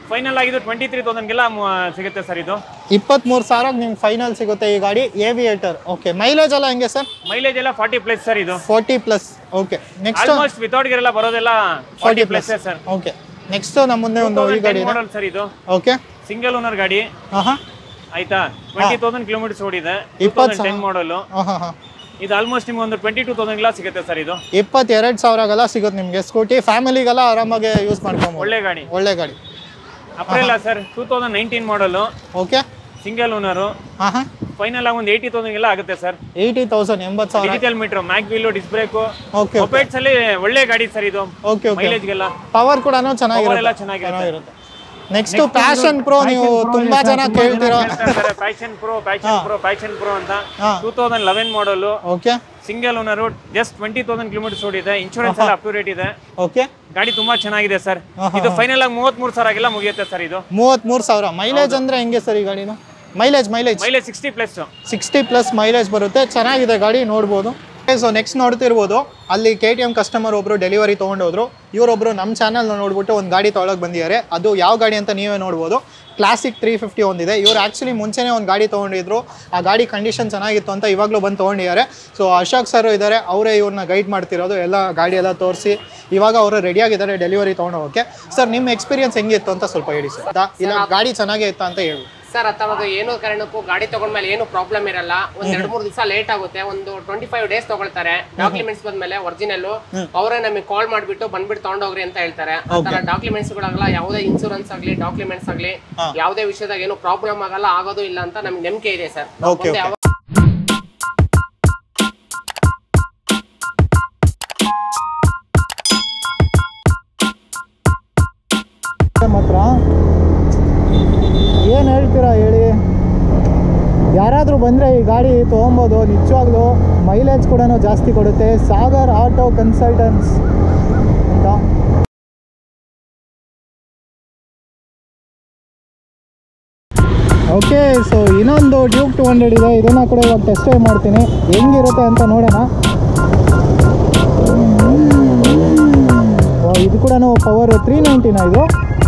Final ಆಗಿದ್ದು ಟ್ವೆಂಟಿ ತ್ರೀ ತೌಸಂಡ್ಗೆಲ್ಲ ಸಿಗುತ್ತೆ ಸರ್ ಇದು. ಇಪ್ಪತ್ಮೂರು ಸಾವಿರ ನಿಮ್ಗೆ ಫೈನಲ್ ಸಿಗುತ್ತೆ ಈ ಗಾಡಿ ಏವಿಯೇಟರ್. ಓಕೆ, ಮೈಲೇಜ್ ಎಲ್ಲ ಹೆಂಗೆ ಸರ್? ಮೈಲೇಜ್ ಎಲ್ಲ ಫಾರ್ಟಿ ಪ್ಲಸ್ ಸರ್ ಇದು. Forty plus. Okay, next almost without gear ಎಲ್ಲ ಬರೋದೆಲ್ಲ forty plus sir. Okay, next ನಮ್ಮ ಮುಂದೆ ಒಂದು ಈ ಗಾಡಿ ಮಾಡಲ್ ಸರ್ ಇದು. ಓಕೆ, ಸಿಂಗಲ್ ಓನರ್ ಗಾಡಿ. ಆಹಾ, ಆಯ್ತಾ, ಟ್ವೆಂಟಿ ತೌಸಂಡ್ ಕಿಲೋಮೀಟರ್ಸ್ ಓಡಿದೆ. Ten model. ಆಹಾ ಹಾ, ಇದು ಆಲ್ಮೋಸ್ಟ್ ನಿಮ್ಗೆ ಒಂದು ಟ್ವೆಂಟಿ ಟೂ ತೌಸಂಡ್ ಎಲ್ಲ ಸಿಗುತ್ತೆ ಸರ್ ಇದು. ಇಪ್ಪತ್ತೆರಡು ಸಾವಿರಗೆಲ್ಲ ಸಿಗುತ್ತೆ ನಿಮಗೆ ಸ್ಕೂಟಿ. ಫ್ಯಾಮಿಲಿಗೆಲ್ಲ ಆರಾಮಾಗಿ ಯೂಸ್ ಮಾಡ್ಕೊಬೋದು. ಒಳ್ಳೆ ಗಾಡಿ, ಒಳ್ಳೆ ಗಾಡಿ. ಅಪ್ರಿಲ್ಲ sir, two thousand nineteen model. Okay, single owner. ಆಹಾ, ಫೈನಲ್ ಆಗಿ ಒಂದು ಏಯ್ಟಿ ತೌಸಂಡ್ ಎಲ್ಲ ಆಗುತ್ತೆ ಸರ್. ಏಯ್ಟಿ ತೌಸಂಡ್ ಎಂಬತ್ತು ಸಾವಿರ. Digital meter, mag wheel, disc brake. Okay, mopeds ಅಲ್ಲಿ ಒಳ್ಳೆ ಗಾಡಿ ಸರ್ ಇದು. ಓಕೆ ಓಕೆ, ಮೈಲೇಜ್ಗೆಲ್ಲ ಪವರ್ ಕೂಡ ಚೆನ್ನಾಗಿರುತ್ತೆ. ಚೆನ್ನಾಗಿರುತ್ತೆ. ನೆಕ್ಸ್ಟ್ ಪ್ಯಾಷನ್ ಪ್ರೋ, ನೀವು ತುಂಬಾ ಜನ ಕೇಳ್ತೀರಾ. Passion Pro, Passion Pro, Passion Pro ಅಂತ. Two thousand eleven model. Okay, single owner, just twenty thousand kilometres ಓಡಿದೆ. ಇನ್ಶೂರೆನ್ಸ್ ಎಲ್ಲ ಅಪ್ ಟು ಡೇಟ್ ಇದೆ. ಓಕೆ, ಗಾಡಿ ತುಂಬಾ ಚೆನ್ನಾಗಿದೆ ಸರ್. ಇದು ಫೈನಲ್ ಆಗಿ ಮೂವತ್ಮೂರು ಸಾವಿರಗೆಲ್ಲ ಮುಗಿಯುತ್ತೆ ಸರ್ ಇದು. ಮೂವತ್ಮೂರು ಸಾವಿರ. ಮೈಲೇಜ್ ಅಂದ್ರೆ ಹೆಂಗೆ ಸರ್ ಈ ಗಾಡಿನು? Mileage mileage mileage sixty plus sixty plus mileage ಬರುತ್ತೆ. ಚೆನ್ನಾಗಿದೆ ಗಾಡಿ, ನೋಡ್ಬೋದು. ಸೊ ನೆಕ್ಸ್ಟ್ ನೋಡ್ತಿರ್ಬೋದು, ಅಲ್ಲಿ ಕೆ ಟಿ ಎಮ್ ಕಸ್ಟಮರ್ ಒಬ್ರು ಡೆಲಿವರಿ ತೊಗೊಂಡೋದ್ರು. ಇವರೊಬ್ರು ನಮ್ಮ ಚಾನಲ್ನ ನೋಡ್ಬಿಟ್ಟು ಒಂದು ಗಾಡಿ ತೊಗೊಳಕ್ಕೆ ಬಂದಿದ್ದಾರೆ. ಅದು ಯಾವ ಗಾಡಿ ಅಂತ ನೀವೇ ನೋಡ್ಬೋದು. ಕ್ಲಾಸಿಕ್ ತ್ರೀ ಫಿಫ್ಟಿ ಒಂದಿದೆ. ಇವ್ರು ಆ್ಯಕ್ಚುಲಿ ಮುಂಚೆನೇ ಒಂದು ಗಾಡಿ ತೊಗೊಂಡಿದ್ರು. ಆ ಗಾಡಿ ಕಂಡೀಷನ್ ಚೆನ್ನಾಗಿತ್ತು ಅಂತ ಇವಾಗಲೂ ಬಂದು ತೊಗೊಂಡಿದ್ದಾರೆ. ಸೊ ಅಶೋಕ್ ಸರ್ ಇದ್ದಾರೆ, ಅವರೇ ಇವ್ರನ್ನ ಗೈಡ್ ಮಾಡ್ತಿರೋದು. ಎಲ್ಲ ಗಾಡಿ ಎಲ್ಲ ತೋರಿಸಿ ಇವಾಗ ಅವರು ರೆಡಿಯಾಗಿದ್ದಾರೆ ಡೆಲಿವರಿ ತೊಗೊಂಡೋಗೋಕ್ಕೆ. ಸರ್ ನಿಮ್ಮ ಎಕ್ಸ್ಪೀರಿಯನ್ಸ್ ಹೆಂಗಿತ್ತು ಅಂತ ಸ್ವಲ್ಪ ಹೇಳಿ ಸರ್. ಇಲ್ಲ ಗಾಡಿ ಚೆನ್ನಾಗೇ ಇತ್ತು ಅಂತ ಹೇಳಿ ಸರ್. ಅಥವಾ ಏನು ಕಾರಣಕ್ಕೂ ಗಾಡಿ ತಗೊಂಡ್ಮೇಲೆ ಏನು ಪ್ರಾಬ್ಲಮ್ ಇರಲ್ಲ. ಒಂದ್ ಎರಡು ಮೂರು ದಿವಸ ಲೇಟ್ ಆಗುತ್ತೆ, ಒಂದು ಟ್ವೆಂಟಿ ಫೈವ್ ಡೇಸ್ ತಗೊಳ್ತಾರೆ. ಡಾಕ್ಯುಮೆಂಟ್ಸ್ ಬಂದ್ಮೇಲೆ ಒರಿಜಿನಲ್ ಅವರೇ ನಮಗೆ ಕಾಲ್ ಮಾಡ್ಬಿಟ್ಟು ಬಂದ್ಬಿಟ್ಟು ತಗೊಂಡೋಗ್ರಿ ಅಂತ ಹೇಳ್ತಾರೆ. ಆತರ ಡಾಕ್ಯುಮೆಂಟ್ಸ್ ಗಳಾಗಲ್ಲ, ಯಾವುದೇ ಇನ್ಸೂರೆನ್ಸ್ ಆಗ್ಲಿ ಡಾಕ್ಯುಮೆಂಟ್ಸ್ ಆಗ್ಲಿ ಯಾವುದೇ ವಿಷಯದಾಗ ಏನು ಪ್ರಾಬ್ಲಮ್ ಆಗಲ್ಲ, ಆಗೋದು ಇಲ್ಲ ಅಂತ ನಮ್ಗೆ ನಂಬಿಕೆ ಇದೆ ಸರ್. ಮಾತ್ರ ಏನು ಹೇಳ್ತೀರಾ ಹೇಳಿ? ಯಾರಾದರೂ ಬಂದರೆ ಈ ಗಾಡಿ ತೊಗೊಬೋದು. ನಿಜವಾಗ್ಲೂ ಮೈಲೇಜ್ ಕೂಡ ಜಾಸ್ತಿ ಕೊಡುತ್ತೆ. ಸಾಗರ್ ಆಟೋ ಕನ್ಸಲ್ಟೆನ್ಸ್ ಅಂತ. ಓಕೆ, ಸೊ ಇನ್ನೊಂದು ಡ್ಯೂಕ್ ಟು ಹಂಡ್ರೆಡ್ ಇದೆ. ಇದನ್ನು ಕೂಡ ಇವಾಗ ಟೆಸ್ಟ್ ಡ್ರೈವ್ ಮಾಡ್ತೀನಿ, ಹೆಂಗಿರುತ್ತೆ ಅಂತ ನೋಡೋಣ. ಇದು ಕೂಡ ಪವರ್ ತ್ರೀ ನೈಂಟಿನ ಇದು.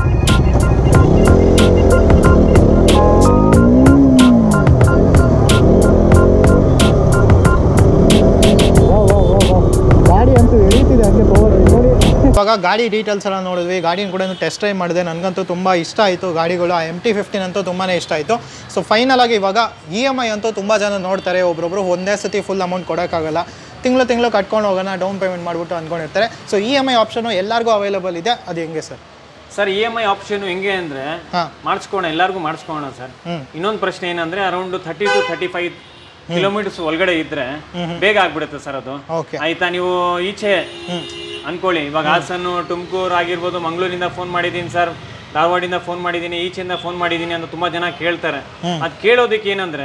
ಗಾಡಿ ಅಂತೂ ಎಳೀತಿದೆ ಹಂಗೆ ಪವರ್ ನೋಡಿ. ಇವಾಗ ಗಾಡಿ ಡೀಟೇಲ್ಸ್ ಎಲ್ಲ ನೋಡಿದ್ವಿ, ಗಾಡಿನ ಕೂಡ ಟೆಸ್ಟ್ ಡ್ರೈವ್ ಮಾಡಿದೆ. ನನಗಂತೂ ತುಂಬ ಇಷ್ಟ ಆಯಿತು ಗಾಡಿಗಳು. ಆ ಎಮ್ ಟಿ ಫಿಫ್ಟೀನ್ ಅಂತೂ ತುಂಬಾ ಇಷ್ಟ ಆಯಿತು. ಸೊ ಫೈನಲ್ ಆಗಿ ಇವಾಗ ಇ ಎಮ್ ಐ ಅಂತೂ ತುಂಬ ಜನ ನೋಡ್ತಾರೆ. ಒಬ್ಬೊಬ್ರು ಒಂದೇ ಸತಿ ಫುಲ್ ಅಮೌಂಟ್ ಕೊಡೋಕ್ಕಾಗಲ್ಲ, ತಿಂಗಳು ತಿಂಗಳು ಕಟ್ಕೊಂಡು ಹೋಗೋಣ, ಡೌನ್ ಪೇಮೆಂಟ್ ಮಾಡಿಬಿಟ್ಟು ಅಂದ್ಕೊಂಡಿರ್ತಾರೆ. So E M I option ಎಲ್ಲರಿಗೂ ಅವೈಲೇಬಲ್ ಇದೆ. ಅದು ಹೆಂಗೆ sir? Sir E M I option ಹೆಂಗೆ ಅಂದ್ರೆ ಮಾಡಿಸ್ಕೋಣ, ಎಲ್ಲರಿಗೂ ಮಾಡಿಸ್ಕೋಣ ಸರ್. ಇನ್ನೊಂದು ಪ್ರಶ್ನೆ ಏನಂದ್ರೆ around thirty to thirty five kilometres ಒಳಗಡೆ ಇದ್ರೆ ಬೇಗ ಆಗ್ಬಿಡುತ್ತೆ ಸರ್ ಅದು. ಆಯ್ತಾ, ನೀವು ಈಚೆ ಅನ್ಕೊಳ್ಳಿ, ಇವಾಗ ಹಾಸನ್ನು ತುಮಕೂರು ಆಗಿರ್ಬೋದು, ಮಂಗಳೂರಿಂದ ಫೋನ್ ಮಾಡಿದ್ದೀನಿ ಸರ್, ಧಾರವಾಡಿಂದ ಫೋನ್ ಮಾಡಿದ್ದೀನಿ, ಈಚೆಯಿಂದ ಫೋನ್ ಮಾಡಿದ್ದೀನಿ ಅಂತ ತುಂಬಾ ಜನ ಕೇಳ್ತಾರೆ. ಅದ್ ಕೇಳೋದಕ್ಕೆ ಏನಂದ್ರೆ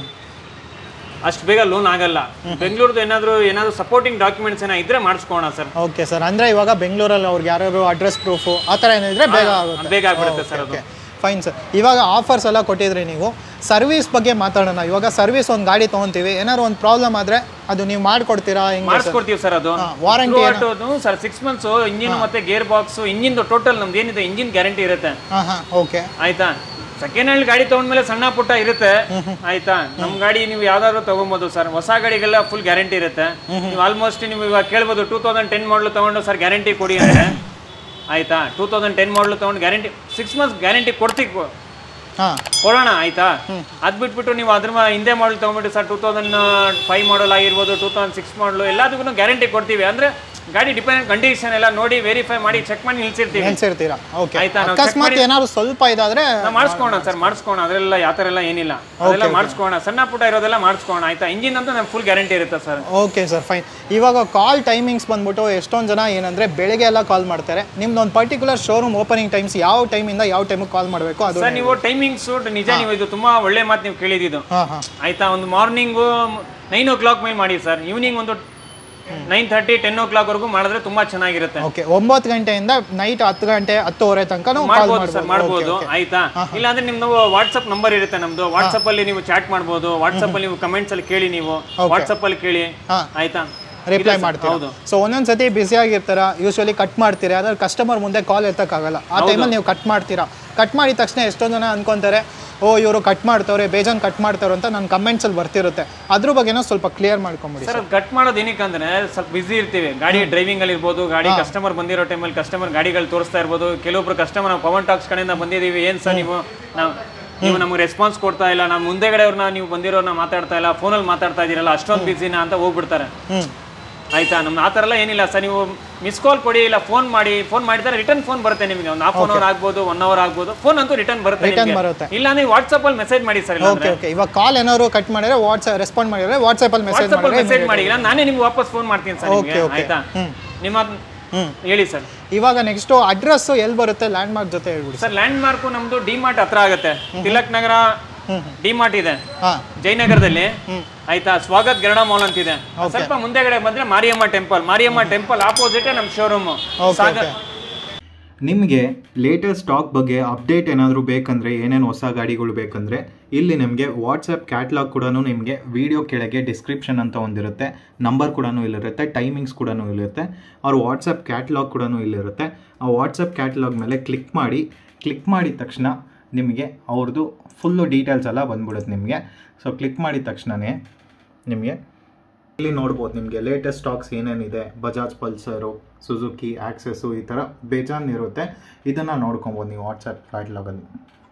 ಅಷ್ಟು ಬೇಗ ಲೋನ್ ಆಗಲ್ಲ. ಬೆಂಗಳೂರದು ಏನಾದ್ರು ಏನಾದ್ರು ಸಪೋರ್ಟಿಂಗ್ ಡಾಕ್ಯುಮೆಂಟ್ಸ್ ಏನೋ ಇದ್ರೆ ಮಾಡಿಸ್ಕೋಣ ಸರ್. ಓಕೆ ಸರ್, ಅಂದ್ರೆ ಇವಾಗ ಬೆಂಗಳೂರಲ್ಲಿ ಅವ್ರಿಗೆ ಯಾರು ಅಡ್ರೆಸ್ ಪ್ರೂಫ್ ಆ ಥರ ಏನಿದ್ರೆ ಬೇಗ ಆಗುತ್ತೆ, ಬೇಗ ಆಗ್ಬಿಡುತ್ತೆ ಸರ್ ಅದು. Fine sir. ಇವಾಗ ಆಫರ್ಸ್ ಎಲ್ಲ ಕೊಟ್ಟಿದ್ರಿ ನೀವು. ಸರ್ವಿಸ್ ಬಗ್ಗೆ ಮಾತಾಡೋಣ. ಇವಾಗ ಸರ್ವಿಸ್ ಒಂದು ಗಾಡಿ ತೊಗೊಂತೀವಿ, ಏನಾದ್ರು ಒಂದು ಪ್ರಾಬ್ಲಮ್ ಆದರೆ ಅದು ನೀವು ಮಾಡ್ಕೊಡ್ತೀರಾ? ಹೆಂಗೆ? ಮಾಡಿಸ್ಕೊಡ್ತೀವಿ ಸರ್. ಅದು warranty sir six months engine ಮತ್ತೆ ಗೇರ್ ಬಾಕ್ಸ್ ಇಂಜಿನ್ ಟೋಟಲ್ ನಮ್ದು ಏನಿದೆ ಇಂಜಿನ್ ಗ್ಯಾರಂಟಿ ಇರುತ್ತೆ. ಓಕೆ, ಆಯ್ತಾ. ಸೆಕೆಂಡ್ ಹ್ಯಾಂಡ್ ಗಾಡಿ ತಗೊಂಡ್ಮೇಲೆ ಸಣ್ಣ ಪುಟ್ಟ ಇರುತ್ತೆ. ಆಯ್ತಾ, ನಮ್ ಗಾಡಿ ನೀವು ಯಾವ್ದಾದ್ರು ತಗೊಬೋದು ಸರ್. ಹೊಸ ಗಾಡಿಗೆಲ್ಲ ಫುಲ್ ಗ್ಯಾರಂಟಿ ಇರುತ್ತೆ. ನೀವು ಆಲ್ಮೋಸ್ಟ್ ನೀವು ಇವಾಗ ಕೇಳ್ಬೋದು ಟೂ ತೌಸಂಡ್ ಟೆನ್ ಮಾಡಲು ತಗೊಂಡು ಸರ್ ಗ್ಯಾರಂಟಿ ಕೊಡಿ ಅಂದ್ರೆ. ಆಯ್ತಾ, ಟೂ ತೌಸಂಡ್ ಟೆನ್ ಮಾಡಲು ತಗೊಂಡು ಗ್ಯಾರಂಟಿ ಸಿಕ್ಸ್ ಮಂತ್ಸ್ ಗ್ಯಾರಂಟಿ ಕೊಡ್ತೀವಿ, ಕೊಡೋಣ. ಆಯ್ತಾ, ಅದ್ ಬಿಟ್ಬಿಟ್ಟು ನೀವು ಅದ್ರ ಹಿಂದೆ ಮಾಡಲ್ ತಗೊಂಡ್ಬಿಟ್ಟು sir two thousand five model ಆಗಿರ್ಬೋದು, ಟೂ ತೌಸಂಡ್ ಸಿಕ್ಸ್ ಮಾಡಲು ಎಲ್ಲದಕ್ಕೂ ಗ್ಯಾರಂಟಿ ಕೊಡ್ತೀವಿ. ಅಂದ್ರೆ ಗಾಡಿ ಡಿಪೆಂಡ್ ಕಂಡೀಷನ್ ಎಲ್ಲ ನೋಡಿ ವೆರಿಫೈ ಮಾಡಿ ಚೆಕ್ ಮಾಡಿ ನಿಲ್ಸಿರ್ತೀವಿ. ನಿಲ್ಸಿರ್ತೀರಾ? ಓಕೆ. ಆಯ್ತಾ, ಅಕಸ್ಮಾತ್ ಏನಾದ್ರು ಸ್ವಲ್ಪ ಇದಾದ್ರೆ ಮಾಡಿಸ್ಕೋಣ ಸರ್, ಮಾಡಿಸ್ಕೋಣ. ಅದೆಲ್ಲ ಯಾವ ಥರ ಎಲ್ಲ ಏನಿಲ್ಲ, ಅದೆಲ್ಲ ಮಾಡಿಸ್ಕೋಣ. ಸಣ್ಣ ಪುಟ್ಟ ಇರೋದೆಲ್ಲ ಮಾಡಿಸ್ಕೋಣ. ಆಯ್ತಾ, ಇಂಜಿನ್ ಅಂತೂ ನಮ್ಗೆ ಫುಲ್ ಗ್ಯಾರಂಟಿ ಇರುತ್ತೆ ಸರ್. Okay sir, fine. ಇವಾಗ ಕಾಲ್ ಟೈಮಿಂಗ್ಸ್ ಬಂದ್ಬಿಟ್ಟು ಎಷ್ಟೊಂದು ಜನ ಏನಂದ್ರೆ ಬೆಳಗ್ಗೆ ಎಲ್ಲ ಕಾಲ್ ಮಾಡ್ತಾರೆ. ನಿಮ್ದು ಒಂದು ಪರ್ಟಿಕ್ಯುಲರ್ ಶೋರೂಮ್ ಓಪನಿಂಗ್ ಟೈಮ್ಸ್ ಯಾವ ಟೈಮಿಂದ ಯಾವ ಟೈಮಿಗೆ ಕಾಲ್ ಮಾಡಬೇಕು ಅದು ಸರ್? ನೀವು ಟೈಮಿಂಗ್ಸ್ ನಿಜ, ನೀವು ಇದು ತುಂಬಾ ಒಳ್ಳೆ ಮಾತು ನೀವು ಕೇಳಿದ್ದು. ಆಯ್ತಾ, ಒಂದು ಮಾರ್ನಿಂಗು ನೈನ್ ಓ ಕ್ಲಾಕ್ ಮೇಲೆ ಮಾಡಿ ಸರ್. ಈವ್ನಿಂಗ್ ಒಂದು nine thirty ten o'clock ವರೆಗೂ ಮಾಡಿದ್ರೆ ತುಂಬಾ ಚೆನ್ನಾಗಿರುತ್ತೆ. ಓಕೆ, ಒಂಬತ್ತು ಗಂಟೆಯಿಂದ ನೈಟ್ ಹತ್ತು ಗಂಟೆ ಹತ್ತುವರೆ ತನಕ ಮಾಡ್ಬೋದು ಸರ್, ಮಾಡ್ಬೋದು. ಆಯ್ತಾ, ಇಲ್ಲಾಂದ್ರೆ ನಿಮ್ದು ವಾಟ್ಸ್ಆಪ್ ನಂಬರ್ ಇರುತ್ತೆ ನಮ್ದು. ವಾಟ್ಸ್ಆಪ್ ಅಲ್ಲಿ ನೀವು ಚಾಟ್ ಮಾಡ್ಬೋದು. ವಾಟ್ಸ್ಆಪ್ ಅಲ್ಲಿ ನೀವು ಕಮೆಂಟ್ಸ್ ಅಲ್ಲಿ ಕೇಳಿ, ನೀವು ವಾಟ್ಸ್ಆಪ್ ಅಲ್ಲಿ ಕೇಳಿ. ಆಯ್ತಾ, ರಿಪ್ಲೈ ಮಾಡ್ತೀರಾ. ಸೊ ಒಂದೊಂದ್ಸತಿ ಬ್ಯುಸಿ ಆಗಿರ್ತಾರ, ಯೂಶ್ವಲಿ ಕಟ್ ಮಾಡ್ತೀರಾ, ಅದ್ರಲ್ಲಿ ಕಸ್ಟಮರ್ ಮುಂದೆ ಕಾಲ್ ಎತ್ತಕ್ಕಾಗಲ್ಲ. ಆ ಟೈಮಲ್ಲಿ ನೀವು ಕಟ್ ಮಾಡ್ತೀರಾ. ಕಟ್ ಮಾಡಿದ ತಕ್ಷಣ ಎಷ್ಟೊಂದು ಜನ ಅನ್ಕೊಂತಾರೆ, ಓ ಇವರು ಕಟ್ ಮಾಡ್ತವ್ರೆ, ಬೇಜಾನ್ ಕಟ್ ಮಾಡ್ತಾವ್ರೆ ಅಂತ ನನ್ನ ಕಮೆಂಟ್ಸಲ್ಲಿ ಬರ್ತಿರುತ್ತೆ. ಅದ್ರ ಬಗ್ಗೆನೂ ಸ್ವಲ್ಪ ಕ್ಲಿಯರ್ ಮಾಡ್ಕೊಂಬಿಡಿ ಸರ್. ಕಟ್ ಮಾಡೋದು ಏನಕ್ಕೆ ಅಂದ್ರೆ ಸ್ವಲ್ಪ ಬಿಸಿ ಇರ್ತೀವಿ, ಗಾಡಿ ಡ್ರೈವಿಂಗ್ ಅಲ್ಲಿ ಇರ್ಬೋದು, ಗಾಡಿ ಕಸ್ಟಮರ್ ಬಂದಿರೋ ಟೈಮಲ್ಲಿ ಕಸ್ಟಮರ್ ಗಾಡಿಗಳು ತೋರಿಸ್ತಾ ಇರ್ಬೋದು. ಕೆಲವೊಬ್ರು ಕಸ್ಟಮರ್ ನಾವು ಪವನ್ ಟಾಕ್ಸ್ ಕಡೆಯಿಂದ ಬಂದಿದ್ದೀವಿ, ಏನ್ ಸರ್ ನೀವು ನಾವು ನೀವು ನಮ್ಗೆ ರೆಸ್ಪಾನ್ಸ್ ಕೊಡ್ತಾ ಇಲ್ಲ, ನಮ್ಮ ಮುಂದೆಗಡೆ ಅವ್ರನ್ನ ನೀವು ಬಂದಿರೋರ್ನ ಮಾತಾಡ್ತಾ ಇಲ್ಲ, ಫೋನಲ್ಲಿ ಮಾತಾಡ್ತಾ ಇದೀರಲ್ಲ, ಅಷ್ಟೊಂದು ಬಿಸಿನ ಅಂತ ಹೋಗ್ಬಿಡ್ತಾರೆ. ಆಯ್ತಾ, ನಮ್ಮ ಆ ಥರ ಎಲ್ಲ ಏನಿಲ್ಲ ಸರ್. ನೀವು ಮಿಸ್ ಕಾಲ್ ಕೊಡಿ, ಇಲ್ಲ ಫೋನ್ ಮಾಡಿ. ಫೋನ್ ಮಾಡಿದ್ರೆ ರಿಟರ್ನ್ ಫೋನ್ ಬರುತ್ತೆ ನಿಮಗೆ. ಒಂದು ಹಾಫ್ ಅನ್ ಅವರ್ ಆಗ್ಬೋದು, ಒನ್ ಅವರ್ ಆಗ್ಬೋದು, ಫೋನ್ ಅಂತೂ ರಿಟರ್ನ್ ಬರುತ್ತೆ. ಇಲ್ಲ ನೀವು ವಾಟ್ಸ್ಆಪ್ ಅಲ್ಲಿ ಮೆಸೇಜ್ ಮಾಡಿ ಸರ್. Okay okay. ಇವಾಗ ಕಾಲ್ ಏನಾದ್ರು ಕಟ್ ಮಾಡಿದ್ರೆ ವಾಟ್ಸ್ಆಪ್ ರೆಸ್ಪಾಂಡ್ ಮಾಡಿದ್ರೆ ವಾಟ್ಸ್ಆಪ್ ಅಲ್ಲಿ ಮೆಸೇಜ್ ಮಾಡಿ ಮೆಸೇಜ್ ಮಾಡಿ, ಇಲ್ಲ ನಾನೇ ನಿಮ್ಗೆ ವಾಪಸ್ ಫೋನ್ ಮಾಡ್ತೀನಿ ಸರ್. ಆಯ್ತಾ, ನಿಮ್ಮ ಹೇಳಿ ಸರ್. ಇವಾಗ ನೆಕ್ಸ್ಟ್ ಅಡ್ರೆಸ್ ಎಲ್ಲಿ ಬರುತ್ತೆ, ಲ್ಯಾಂಡ್ ಮಾರ್ಕ್ ಜೊತೆ ಹೇಳ್ಬಿಡಿ ಸರ್. ಲ್ಯಾಂಡ್ ಮಾರ್ಕ್ ನಮ್ದು ಡಿ ಮಾರ್ಟ್ ಹತ್ರ ಆಗುತ್ತೆ. ತಿಲಕ್ ನಗರ ಡಿ ಮಾರ್ಟ್ ಇದೆ ಜಯನಗರದಲ್ಲಿ. ಆಯ್ತಾ, ಸ್ವಾಗತ್ ಗರುಡ ಮಾಲ್ ಅಂತಿದೆ. ಸ್ವಲ್ಪ ಮುಂದೆಗಡೆ ಬಂದ್ರೆ Mariyamma temple, Mariyamma temple opposite ನಮ್ಮ ಶೋರೂಮ್. ನಿಮಗೆ ಲೇಟೆಸ್ಟ್ ಸ್ಟಾಕ್ ಬಗ್ಗೆ ಅಪ್ಡೇಟ್ ಏನಾದರೂ ಬೇಕಂದರೆ, ಏನೇನು ಹೊಸ ಗಾಡಿಗಳು ಬೇಕಂದರೆ, ಇಲ್ಲಿ ನಿಮಗೆ ವಾಟ್ಸಪ್ ಕ್ಯಾಟ್ಲಾಗ್ ಕೂಡ ನಿಮಗೆ ವಿಡಿಯೋ ಕೆಳಗೆ ಡಿಸ್ಕ್ರಿಪ್ಷನ್ ಅಂತ ಒಂದಿರುತ್ತೆ, ನಂಬರ್ ಕೂಡ ಇಲ್ಲಿರುತ್ತೆ, ಟೈಮಿಂಗ್ಸ್ ಕೂಡ ಇಲ್ಲಿರುತ್ತೆ, ಅವ್ರ ವಾಟ್ಸಪ್ ಕ್ಯಾಟ್ಲಾಗ್ ಕೂಡ ಇಲ್ಲಿರುತ್ತೆ. ಆ ವಾಟ್ಸಪ್ ಕ್ಯಾಟ್ಲಾಗ್ ಮೇಲೆ ಕ್ಲಿಕ್ ಮಾಡಿ. ಕ್ಲಿಕ್ ಮಾಡಿದ ತಕ್ಷಣ ನಿಮಗೆ ಅವ್ರದ್ದು ಫುಲ್ಲು ಡೀಟೇಲ್ಸ್ ಎಲ್ಲ ಬಂದ್ಬಿಡುತ್ತೆ ನಿಮಗೆ. ಸೊ ಕ್ಲಿಕ್ ಮಾಡಿದ ತಕ್ಷಣವೇ ನಿಮಗೆ ಇಲ್ಲಿ ನೋಡ್ಬೋದು ನಿಮಗೆ ಲೇಟೆಸ್ಟ್ ಸ್ಟಾಕ್ಸ್ ಏನೇನಿದೆ, ಬಜಾಜ್ ಪಲ್ಸರು, ಸುಜುಕಿ, ಆಕ್ಸೆಸ್ಸು, ಈ ಥರ ಬೇಜಾನ್ ಇರುತ್ತೆ. ಇದನ್ನು ನೋಡ್ಕೊಬೋದು ನೀವು ವಾಟ್ಸಪ್ ಕ್ಯಾಟ್ಲಾಗಲ್ಲಿ.